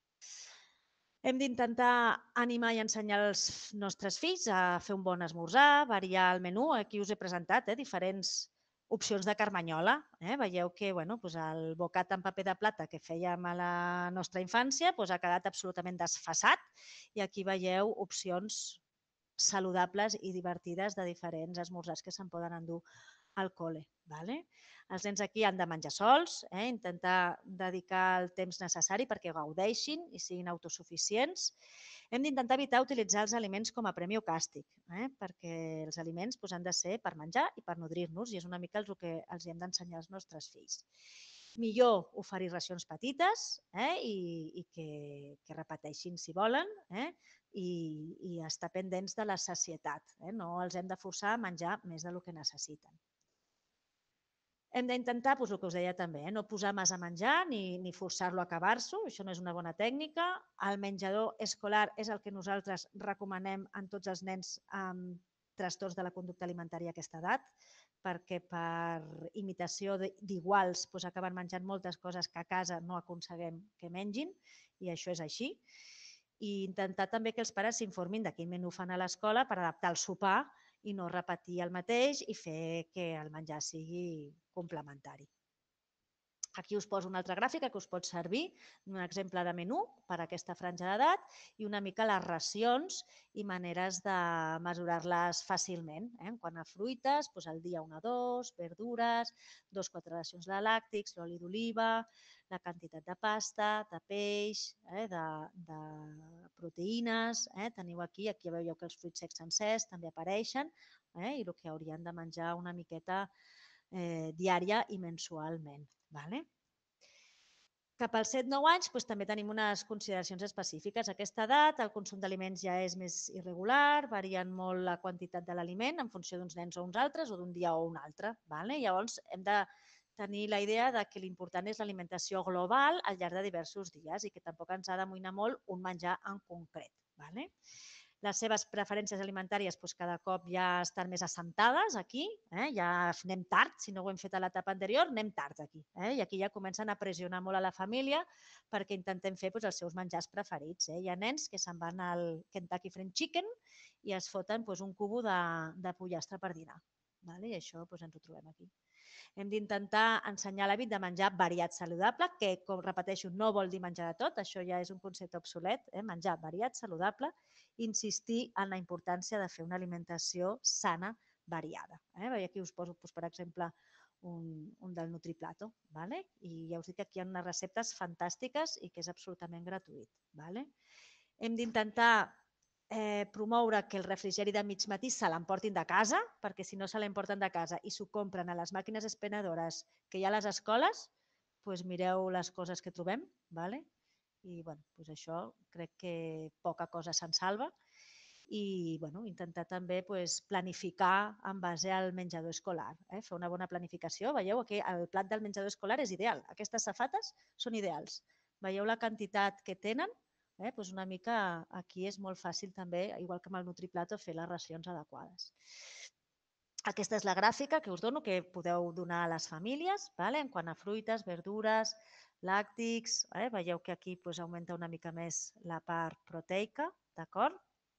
Hem d'intentar animar i ensenyar als nostres fills a fer un bon esmorzar, variar el menú. Aquí us he presentat eh, diferents opcions de carmanyola. Eh? Veieu que bueno, doncs el bocat en paper de plata que fèiem a la nostra infància doncs ha quedat absolutament desfasat i aquí veieu opcions saludables i divertides de diferents esmorzars que se'n poden endur al col·le. Vale? Els nens aquí han de menjar sols, eh? Intentar dedicar el temps necessari perquè gaudeixin i siguin autosuficients. Hem d'intentar evitar utilitzar els aliments com a premi o càstig, eh? Perquè els aliments doncs, han de ser per menjar i per nodrir-nos i és una mica el que els hem d'ensenyar als nostres fills. Millor oferir racions petites eh? I, i que, que repeteixin si volen eh? I, i estar pendents de la sacietat. Eh? No els hem de forçar a menjar més del que necessiten. Hem d'intentar, doncs, el que us deia també, eh? no posar massa menjar ni, ni forçar-lo a acabar-s'ho, això no és una bona tècnica. El menjador escolar és el que nosaltres recomanem en tots els nens amb trastorns de la conducta alimentària a aquesta edat, perquè per imitació d'iguals doncs, acaben menjant moltes coses que a casa no aconseguim que mengin, i això és així. I intentar també que els pares s'informin de quin menú fan a l'escola per adaptar el sopar i no repetir el mateix i fer que el menjar sigui complementari. Aquí us poso una altra gràfica que us pot servir, un exemple de menú per a aquesta franja d'edat i una mica les racions i maneres de mesurar-les fàcilment. Eh? Quant a fruites, doncs al dia una o dos, verdures, dos o quatre racions de làctics, l'oli d'oliva, la quantitat de pasta, de peix, eh? de, de proteïnes. Eh? Teniu aquí, aquí veieu que els fruits secs sencers també apareixen eh? I el que haurien de menjar una miqueta eh, diària i mensualment. Vale? Cap als set nou anys doncs, també tenim unes consideracions específiques. A aquesta edat el consum d'aliments ja és més irregular, varien molt la quantitat de l'aliment en funció d'uns nens o uns altres o d'un dia o un altre. Vale? Llavors hem de tenir la idea de que l'important és l'alimentació global al llarg de diversos dies i que tampoc ens ha d'amoïnar molt un menjar en concret. Vale? Les seves preferències alimentàries doncs, cada cop ja estan més assentades aquí, eh? Ja anem tard, si no ho hem fet a l'etapa anterior, anem tard aquí. Eh? I aquí ja comencen a pressionar molt a la família perquè intentem fer doncs, els seus menjars preferits. Eh? Hi ha nens que se'n van al Kentucky Fried Chicken i es foten doncs, un cubo de, de pollastre per dinar. Vale? I això doncs, ens ho trobem aquí. Hem d'intentar ensenyar l'hàbit de menjar variat saludable, que, com repeteixo, no vol dir menjar de tot, això ja és un concepte obsolet, eh? Menjar variat saludable, insistir en la importància de fer una alimentació sana, variada. Eh? Aquí us poso, doncs, per exemple, un, un del Nutriplato, vale? I ja us dic que aquí hi ha unes receptes fantàstiques i que és absolutament gratuït. Vale? Hem d'intentar eh, promoure que el refrigeri de mig matí se l'emportin de casa, perquè si no se l'emporten de casa i s'ho compren a les màquines expenedores que hi ha a les escoles, doncs mireu les coses que trobem, vale? I bueno, doncs això crec que poca cosa se'n salva. I bueno, intentar també pues, planificar en base al menjador escolar, eh? Fer una bona planificació. Veieu que el plat del menjador escolar és ideal. Aquestes safates són ideals. Veieu la quantitat que tenen? Eh? Pues una mica aquí és molt fàcil també, igual que amb el Nutriplato, fer les racions adequades. Aquesta és la gràfica que us dono, que podeu donar a les famílies, vale? En quant a fruites, verdures, làctics. Eh? Veieu que aquí pues, augmenta una mica més la part proteica, d'acord?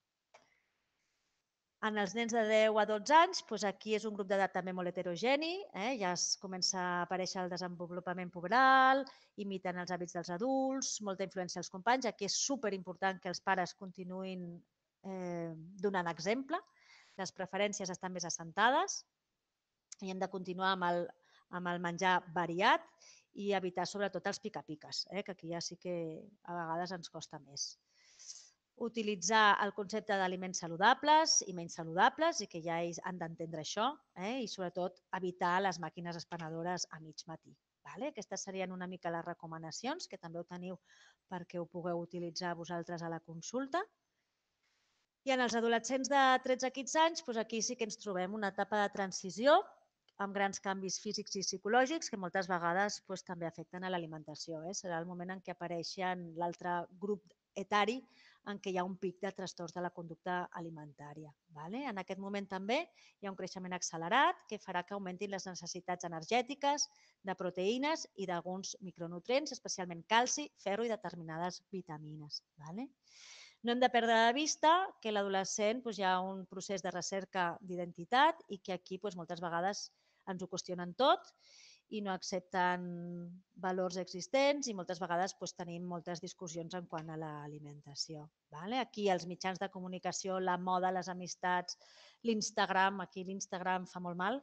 En els nens de deu a dotze anys, doncs aquí és un grup d'edat també molt heterogeni, eh? Ja es comença a aparèixer el desenvolupament puberal, imiten els hàbits dels adults, molta influència als companys. Aquí és superimportant que els pares continuïn eh, donant exemple. Les preferències estan més assentades i hem de continuar amb el, amb el menjar variat i evitar sobretot els pica-piques, eh? Que aquí ja sí que a vegades ens costa més. Utilitzar el concepte d'aliments saludables i menys saludables i que ja han d'entendre això eh? I sobretot evitar les màquines expenedores a mig matí. Vale? Aquestes serien una mica les recomanacions que també ho teniu perquè ho pugueu utilitzar vosaltres a la consulta. I en els adolescents de tretze a quinze anys, doncs aquí sí que ens trobem una etapa de transició amb grans canvis físics i psicològics que moltes vegades doncs, també afecten a l'alimentació. Eh? Serà el moment en què apareixen l'altre grup etari en què hi ha un pic de trastorns de la conducta alimentària. Vale? En aquest moment també hi ha un creixement accelerat que farà que augmentin les necessitats energètiques, de proteïnes i d'alguns micronutrients, especialment calci, ferro i determinades vitamines. Vale? No hem de perdre de vista que l'adolescent doncs, hi ha un procés de recerca d'identitat i que aquí doncs, moltes vegades ens ho qüestionen tot i no accepten valors existents i moltes vegades doncs, tenim moltes discussions en quant a l'alimentació. Vale? Aquí els mitjans de comunicació, la moda, les amistats, l'Instagram, aquí l'Instagram fa molt mal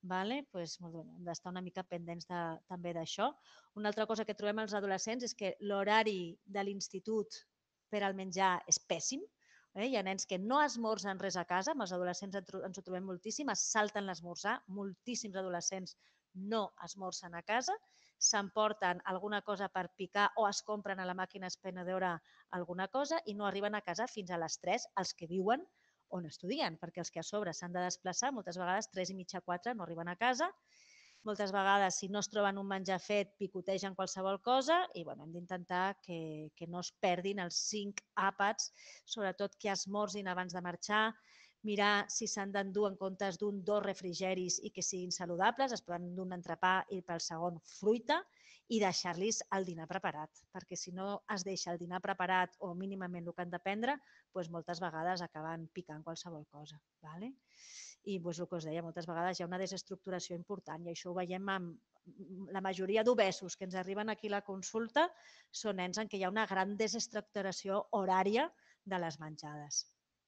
vale? Pues, bueno, hem d'estar una mica pendents de, també d'això. Una altra cosa que trobem als adolescents és que l'horari de l'institut per al menjar és pèssim. Eh? Hi ha nens que no esmorzen res a casa, amb els adolescents ens ho trobem moltíssim, es salten l'esmorzar, moltíssims adolescents no esmorzen a casa, s'emporten alguna cosa per picar o es compren a la màquina expenedora alguna cosa i no arriben a casa fins a les tres, els que viuen on estudien, perquè els que a sobre s'han de desplaçar, moltes vegades tres i mitja, quatre, no arriben a casa. Moltes vegades, si no es troben un menjar fet, picotegen qualsevol cosa i bueno, hem d'intentar que, que no es perdin els cinc àpats, sobretot que esmorzin abans de marxar, mirar si s'han d'endur en comptes d'un, dos refrigeris i que siguin saludables, es poden endur un entrepà i pel segon fruita i deixar-los el dinar preparat, perquè si no es deixa el dinar preparat o mínimament el que han de prendre, doncs moltes vegades acaben picant qualsevol cosa. Vale? I doncs, el que us deia, moltes vegades hi ha una desestructuració important i això ho veiem amb la majoria d'obesos que ens arriben aquí a la consulta són nens en què hi ha una gran desestructuració horària de les menjades.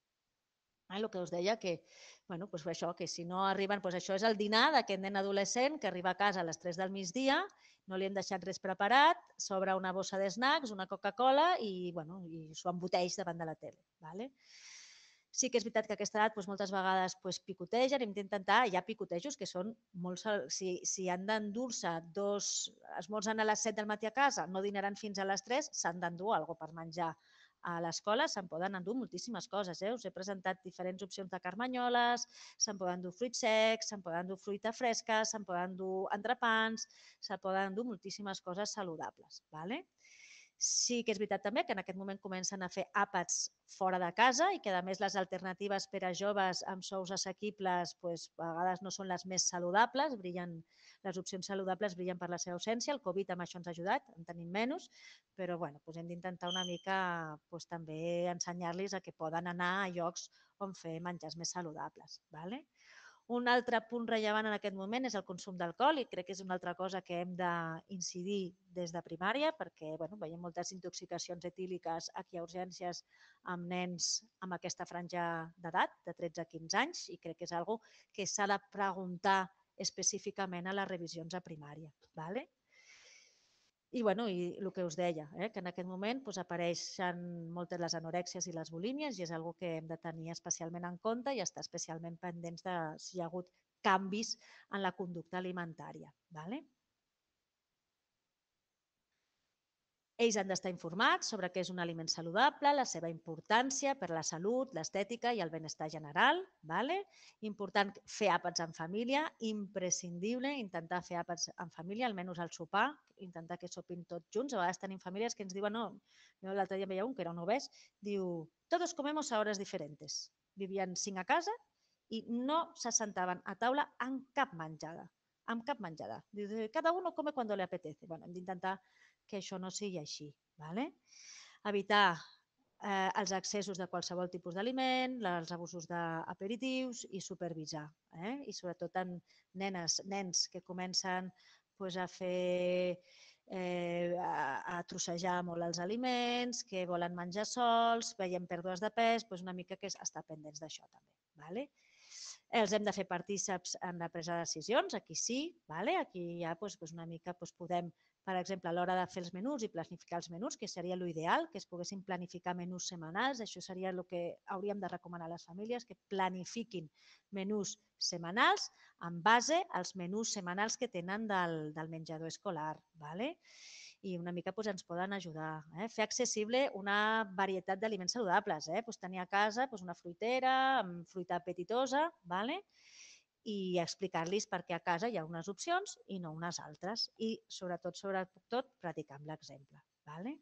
El que us deia, que, bueno, doncs això, que si no arriben, doncs això és el dinar d'aquest nen adolescent que arriba a casa a les tres del migdia, no li hem deixat res preparat, s'obre una bossa de snacks, una Coca-Cola i, bueno, i s'ho emboteix davant de la tele. Vale? Sí que és veritat que a aquesta edat doncs, moltes vegades doncs, picotegen, hem d'intentar, hi ha picotejos que són molt... Si, si han d'endur-se dos... esmorzen a les set del matí a casa, no dinaran fins a les tres, s'han d'endur alguna cosa per menjar a l'escola, se'n poden endur moltíssimes coses. Eh? Us he presentat diferents opcions de carmanyoles, se'n poden endur fruits secs, se'n poden endur fruita fresca, se'n poden endur entrepans, se'n poden endur moltíssimes coses saludables. Vale? Sí que és veritat també que en aquest moment comencen a fer àpats fora de casa i que a més les alternatives per a joves amb sous assequibles doncs, a vegades no són les més saludables, brillen, les opcions saludables brillen per la seva ausència, el Covid amb això ens ha ajudat, en tenim menys, però bueno, doncs hem d'intentar una mica doncs, també ensenyar-los a que poden anar a llocs on fer menjars més saludables. Vale? Un altre punt rellevant en aquest moment és el consum d'alcohol i crec que és una altra cosa que hem d'incidir des de primària perquè bueno, veiem moltes intoxicacions etíliques aquí a urgències amb nens amb aquesta franja d'edat, de tretze a quinze anys, i crec que és una que s'ha de preguntar específicament a les revisions a primària. Vale? I, bueno, i el que us deia, eh, que en aquest moment doncs, apareixen moltes les anorèxies i les bulímies i és una que hem de tenir especialment en compte i estar especialment pendents de si hi ha hagut canvis en la conducta alimentària. Vale? Ells han d'estar informats sobre què és un aliment saludable, la seva importància per a la salut, l'estètica i el benestar general. Vale? Important fer àpats en família, imprescindible intentar fer àpats en família, almenys al sopar, intentar que sopin tots junts. A vegades tenim famílies que ens diuen, no, jo l'altre dia veia un que era un obès, diu, todos comemos a hores diferentes. Vivien cinc a casa i no s'assentaven a taula en cap menjada. En cap menjada. Diu, cada uno come cuando le apetece. Bueno, hem d'intentar que això no sigui així. Vale? Evitar eh, els excessos de qualsevol tipus d'aliment, els abusos d'aperitius i supervisar. Eh? I sobretot en nenes, nens que comencen pues, a fer eh, a, a trossejar molt els aliments, que volen menjar sols, veiem pèrdues de pes, doncs una mica que estar pendents d'això també. Vale? Els hem de fer partíceps en la presa de decisions, aquí sí, vale? Aquí ja doncs, doncs una mica doncs, podem, per exemple, a l'hora de fer els menús i planificar els menús, que seria l'ideal, que es poguessin planificar menús setmanals, això seria el que hauríem de recomanar a les famílies, que planifiquin menús setmanals en base als menús setmanals que tenen del, del menjador escolar. Vale? I una mica doncs, ens poden ajudar. Eh? Fer accessible una varietat d'aliments saludables. Eh? Pues tenir a casa pues, una fruitera amb fruita apetitosa, vale? I explicar-los per què a casa hi ha unes opcions i no unes altres. I sobretot, sobretot, practicar amb l'exemple. Vale?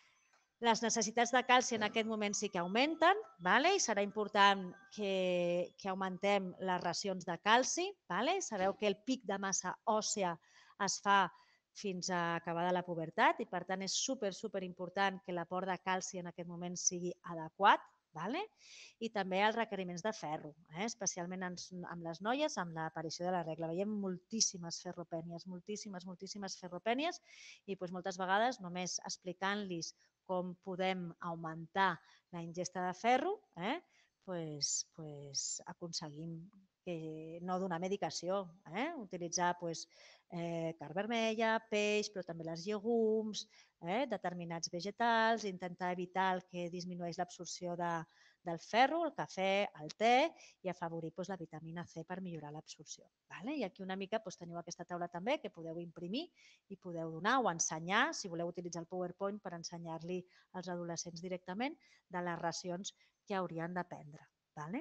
Les necessitats de calci en aquest moment sí que augmenten, vale? I serà important que, que augmentem les racions de calci. Vale? Sabeu que el pic de massa òssea es fa fins a acabada la pubertat i, per tant, és super, super important que l'aport de calci en aquest moment sigui adequat. Vale? I també els requeriments de ferro, eh? Especialment amb les noies, amb l'aparició de la regla. Veiem moltíssimes ferropènies, moltíssimes, moltíssimes ferropènies i doncs, moltes vegades només explicant-los com podem augmentar la ingesta de ferro, eh? pues, pues aconseguim que no donar medicació, eh? Utilitzar pues, eh, carn vermella, peix, però també les llegums, eh? determinats vegetals, intentar evitar el que disminueix l'absorció de, del ferro, el cafè, el te i afavorir pues, la vitamina C per millorar l'absorció. Vale? I aquí una mica pues, teniu aquesta taula també que podeu imprimir i podeu donar o ensenyar, si voleu utilitzar el PowerPoint per ensenyar-li als adolescents directament de les racions que haurien de prendre. Vale?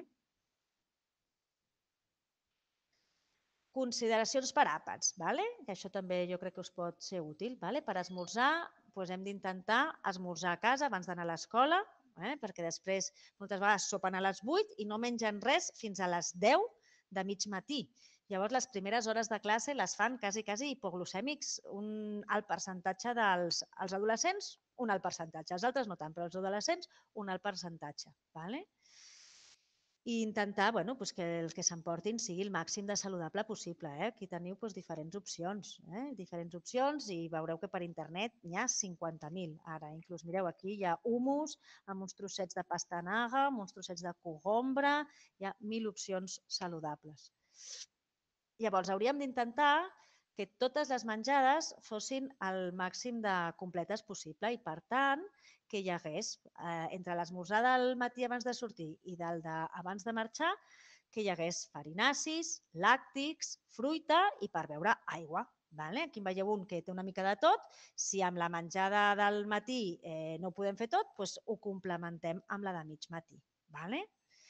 Consideracions per àpats, vale? Que això també jo crec que us pot ser útil. Vale? Per esmorzar doncs hem d'intentar esmorzar a casa abans d'anar a l'escola, eh? perquè després moltes vegades sopen a les vuit i no mengen res fins a les deu de mig matí. Llavors, les primeres hores de classe les fan quasi, quasi hipoglucèmics, un alt percentatge dels els adolescents, un alt percentatge. Els altres no tant, però els adolescents, un alt percentatge. Vale? I intentar bueno, doncs que el que s'emportin sigui el màxim de saludable possible. Eh? Aquí teniu doncs, diferents opcions, eh? diferents opcions i veureu que per internet n'hi ha cinquanta mil. Ara, inclús mireu, aquí hi ha humus amb uns trossets de pastanaga, amb uns trossets de cogombra, hi ha mil opcions saludables. Llavors, hauríem d'intentar que totes les menjades fossin el màxim de completes possible i, per tant, que hi hagués eh, entre l'esmorzar del matí abans de sortir i del de abans de marxar, que hi hagués farinacis, làctics, fruita i per beure aigua. Vale? Aquí en veieu un que té una mica de tot. Si amb la menjada del matí eh, no ho podem fer tot, doncs ho complementem amb la de mig matí. Vale?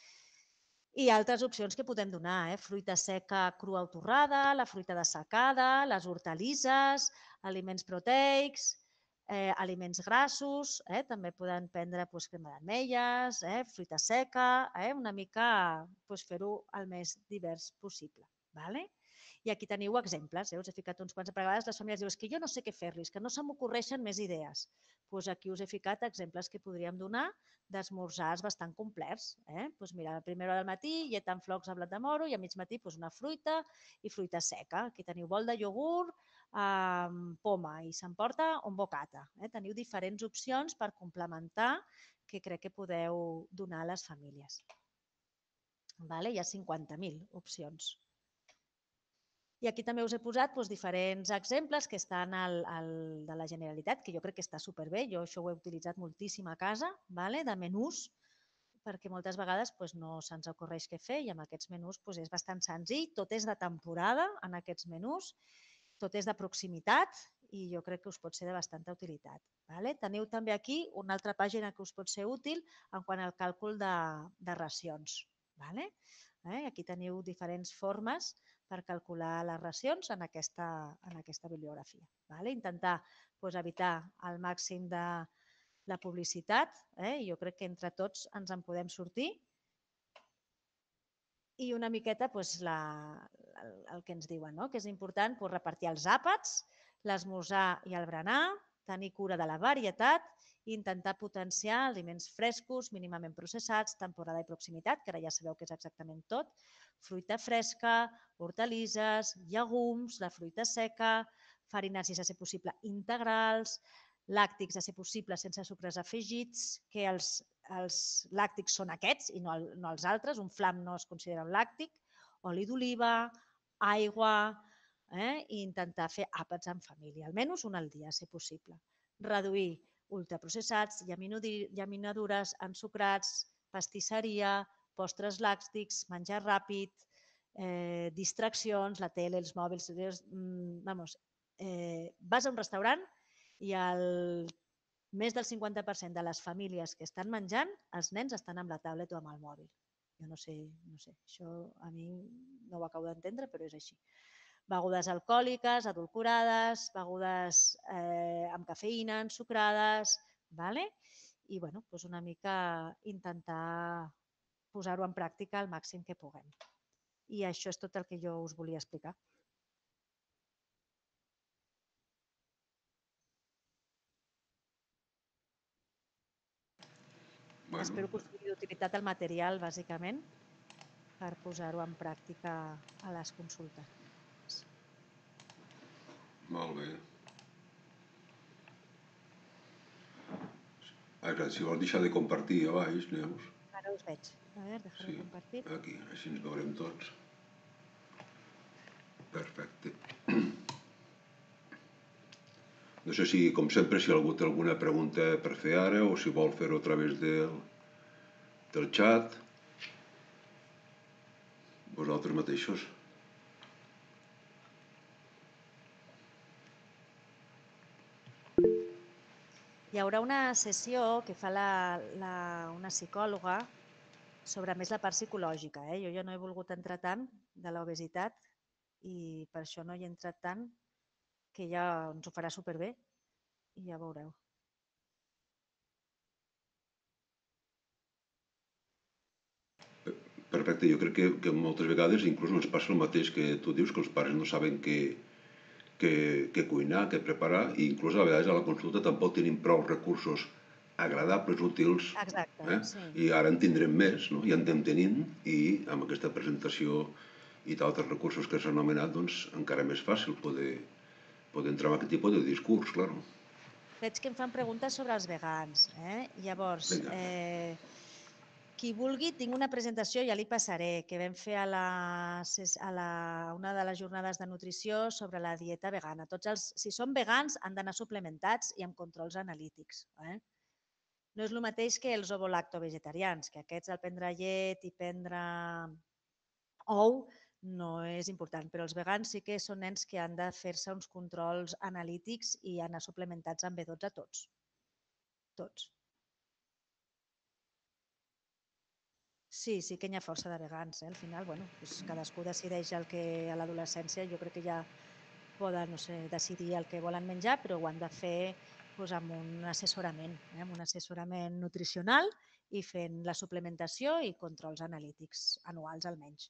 I altres opcions que podem donar, eh? fruita seca crua o torrada, la fruita dessecada, les hortalisses, aliments proteics, eh, aliments grassos, eh? també poden prendre pues, crema d'ametlles, eh? fruita seca, eh? una mica pues, fer-ho el més divers possible. Vale? I aquí teniu exemples, eh? us he ficat uns quants. A vegades les famílies diuen que jo no sé què fer-li, que no se m'ocorreixen més idees. Doncs aquí us he ficat exemples que podríem donar d'esmorzars bastant complets. Eh? Doncs mira, a primera hora del matí llet amb flocs de blat de moro i a mig matí doncs una fruita i fruita seca. Aquí teniu bol de iogurt amb poma i s'emporta un bocata. Eh? Teniu diferents opcions per complementar que crec que podeu donar a les famílies. Vale? Hi ha cinquanta mil opcions. I aquí també us he posat doncs, diferents exemples que estan al, al, de la Generalitat, que jo crec que està superbé. Jo això ho he utilitzat moltíssim a casa, vale? de menús, perquè moltes vegades doncs, no se'ns ocorreix què fer i amb aquests menús doncs, és bastant senzill. Tot és de temporada en aquests menús, tot és de proximitat i jo crec que us pot ser de bastanta utilitat. Vale? Teniu també aquí una altra pàgina que us pot ser útil en quant al càlcul de, de racions. Vale? Eh? Aquí teniu diferents formes per calcular les racions en aquesta, en aquesta bibliografia. Vale? Intentar doncs, evitar al màxim de la publicitat. Eh? Jo crec que entre tots ens en podem sortir. I una miqueta doncs, la, el, el que ens diuen, no? que és important doncs, repartir els àpats, l'esmorzar i el berenar, tenir cura de la varietat i intentar potenciar aliments frescos, mínimament processats, temporada i proximitat, que ara ja sabeu que és exactament tot, fruita fresca, hortalisses, llegums, la fruita seca, farinacis, a ser possible, integrals, làctics, a ser possible, sense sucres afegits, que els, els làctics són aquests i no, el, no els altres, un flam no es considera un làctic, oli d'oliva, aigua, eh? i intentar fer àpats en família, almenys un al dia, si possible. Reduir ultraprocessats, llaminadures, ensucrats, pastisseria, postres làctics, menjar ràpid, eh, distraccions, la tele, els mòbils, mm, vamos, eh, vas a un restaurant i el més del cinquanta per cent de les famílies que estan menjant, els nens estan amb la tablet o amb el mòbil. Jo no sé, no sé, això a mi no ho acabo d'entendre, però és així. Begudes alcohòliques, edulcorades, begudes eh, amb cafeïna, ensucrades, vale? I bueno, doncs una mica intentar posar-ho en pràctica al màxim que puguem. I això és tot el que jo us volia explicar. Bueno. Espero que us sigui d'utilitat el material, bàsicament, per posar-ho en pràctica a les consultes. Molt bé. Ara, si vols deixar de compartir a baix, Neus. Ara us veig. A veure, deixaré sí, compartir. Aquí, així ens veurem tots. Perfecte. No sé si, com sempre, si algú té alguna pregunta per fer ara o si vol fer-ho a través del, del xat. Vosaltres mateixos. Hi haurà una sessió que fa la, la, una psicòloga sobre més la part psicològica. Eh? Jo ja no he volgut entrar tant de l'obesitat i per això no hi he entrat tant, que ja ens ho farà superbé i ja veureu. Perfecte, jo crec que, que moltes vegades inclús ens passa el mateix que tu dius, que els pares no saben què, què, què cuinar, què preparar, i inclús a vegades a la consulta tampoc tenim prou recursos agradables, útils, Exacte, eh? sí. I ara en tindrem més, no? Ja en estem tenint, i amb aquesta presentació i d'altres recursos que s'han anomenat, doncs encara més fàcil poder, poder entrar en aquest tipus de discurs, claro. Veig que em fan preguntes sobre els vegans. Eh? Llavors, Vinga. eh, qui vulgui, tinc una presentació, ja li passaré, que vam fer a, la, a la, una de les jornades de nutrició sobre la dieta vegana. Tots els, si són vegans, han d'anar suplementats i amb controls analítics. Eh? No és el mateix que els ovolacto-vegetarians, que aquests al prendre llet i prendre ou no és important, però els vegans sí que són nens que han de fer-se uns controls analítics i anar suplementats amb B dotze tots. Tots. Sí, sí que hi ha força de vegans. Eh? Al final, bueno, doncs cadascú decideix el que a l'adolescència jo crec que ja poden, no sé, decidir el que volen menjar, però ho han de fer doncs, amb un assessorament, eh? amb un assessorament nutricional i fent la suplementació i controls analítics anuals almenys.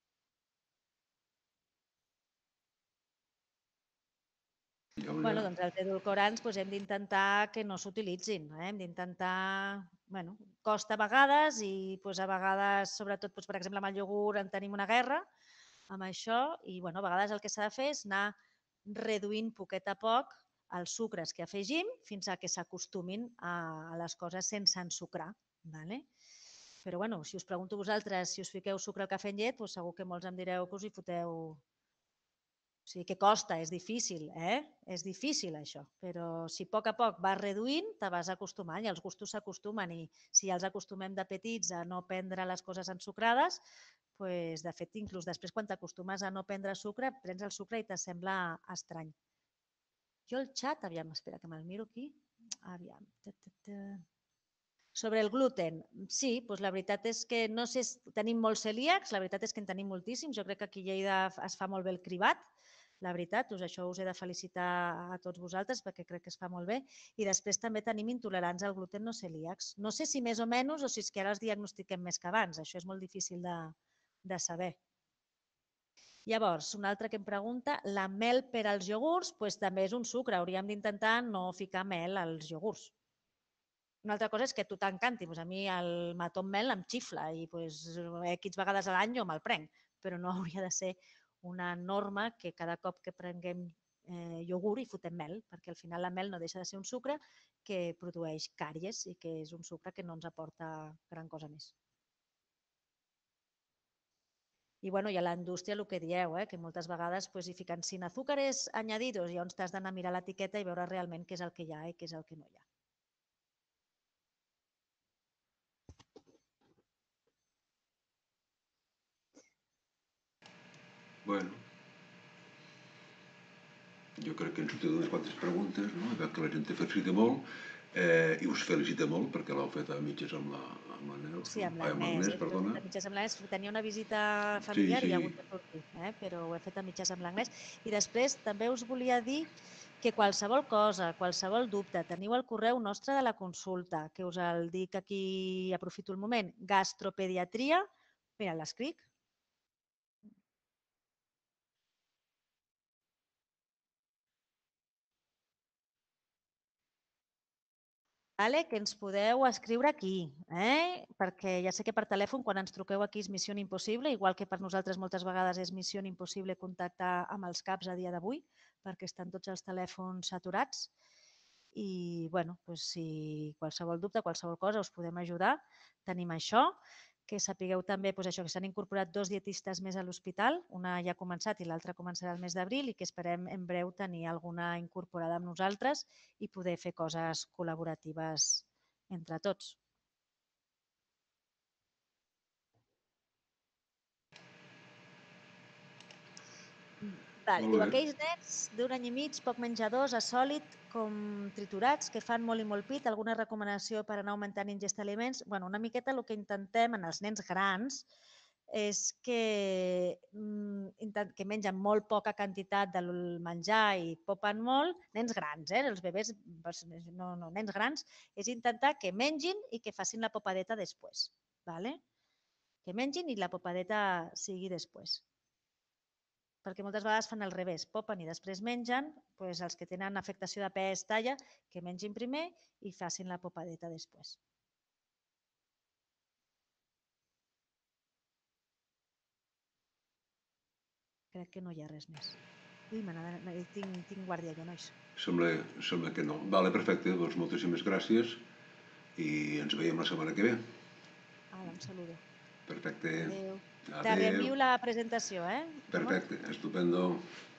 Bueno, doncs els edulcorants doncs hem d'intentar que no s'utilitzin, eh? Hem d'intentar, bueno, costa a vegades i doncs, a vegades, sobretot, doncs, per exemple, amb el iogurt en tenim una guerra amb això i bueno, a vegades el que s'ha de fer és anar reduint poquet a poc els sucres que afegim fins a que s'acostumin a les coses sense ensucrar. Vale? Però bueno, si us pregunto vosaltres si us fiqueu sucre al cafè amb llet, doncs segur que molts em direu que us hi foteu. O sigui que costa, és difícil, eh? És difícil això, però si a poc a poc vas reduint, te vas acostumant i els gustos s'acostumen i si ja els acostumem de petits a no prendre les coses ensucrades, doncs, de fet, inclús després quan t'acostumes a no prendre sucre, prens el sucre i t'assembla estrany. Jo el xat, aviam, espera que me'l miro aquí, aviam, ta, ta, ta. Sobre el gluten, sí, doncs la veritat és que no sé, tenim molts celíacs, la veritat és que en tenim moltíssims, jo crec que aquí a Lleida es fa molt bé el cribat, la veritat, us, això us he de felicitar a tots vosaltres perquè crec que es fa molt bé. I després també tenim intolerants al gluten no celíacs. No sé si més o menys o si és que ara els diagnostiquem més que abans. Això és molt difícil de, de saber. Llavors, un altre que em pregunta, la mel per als iogurts, doncs també és un sucre. Hauríem d'intentar no ficar mel als iogurts. Una altra cosa és que a tu t'encanti. Pues a mi el mató amb mel em xifla i pues, X vegades a l'any jo me'l prenc, però no hauria de ser una norma que cada cop que prenguem eh, iogurt i fotem mel, perquè al final la mel no deixa de ser un sucre que produeix càries i que és un sucre que no ens aporta gran cosa més. I bueno, i a la indústria el que dieu, eh, que moltes vegades pues, hi fiquen sin azúcares añadidos i llavors t'has d'anar a mirar l'etiqueta i veure realment què és el que hi ha i què és el que no hi ha. Bueno, jo crec que ens sortit unes quantes preguntes, no? A veure que la gent te felicita molt eh, i us felicita molt perquè l'heu fet a mitges amb la, amb la Neus, Sí, no? amb Ai, amb l'Agnès. l'Agnès, Eh? perdona. A mitges amb l'Agnès. Tenia una visita Sí, familiar i sí. ha hagut de sortir, eh? Però ho he fet a mitges amb l'Agnès. I després també us volia dir que qualsevol cosa, qualsevol dubte, teniu el correu nostre de la consulta, que us el dic aquí, aprofito el moment, gastropediatria, mira, l'escric, vale? Que ens podeu escriure aquí, eh? Perquè ja sé que per telèfon, quan ens truqueu aquí és missió impossible, igual que per nosaltres moltes vegades és missió impossible contactar amb els CAPs a dia d'avui, perquè estan tots els telèfons saturats. I bueno, doncs si qualsevol dubte, qualsevol cosa us podem ajudar, tenim això, que sapigueu també doncs això, que s'han incorporat dos dietistes més a l'hospital, una ja ha començat i l'altra començarà el mes d'abril i que esperem en breu tenir alguna incorporada amb nosaltres i poder fer coses col·laboratives entre tots. Vale. Diu, aquells nens d'un any i mig, poc menjadors, a sòlid, com triturats, que fan molt i molt pit, alguna recomanació per anar augmentant ingesta d'aliments? Bueno, una miqueta el que intentem en els nens grans és que, que mengen molt poca quantitat del menjar i popen molt, nens grans, eh? Els bebès, no, no, nens grans, és intentar que mengin i que facin la popadeta després. Vale? Que mengin i la popadeta sigui després. Perquè moltes vegades fan al revés, popen i després mengen, doncs els que tenen afectació de pes, talla, que mengin primer i facin la popadeta després. Crec que no hi ha res més. Ui, tinc, tinc guàrdia jo, nois. Sembla, sembla que no. Vale, perfecte, doncs moltíssimes gràcies i ens veiem la setmana que ve. Ara, un saludo. Perfecte. Adéu. Te reenvio la presentació, eh? Perfecte, estupendo.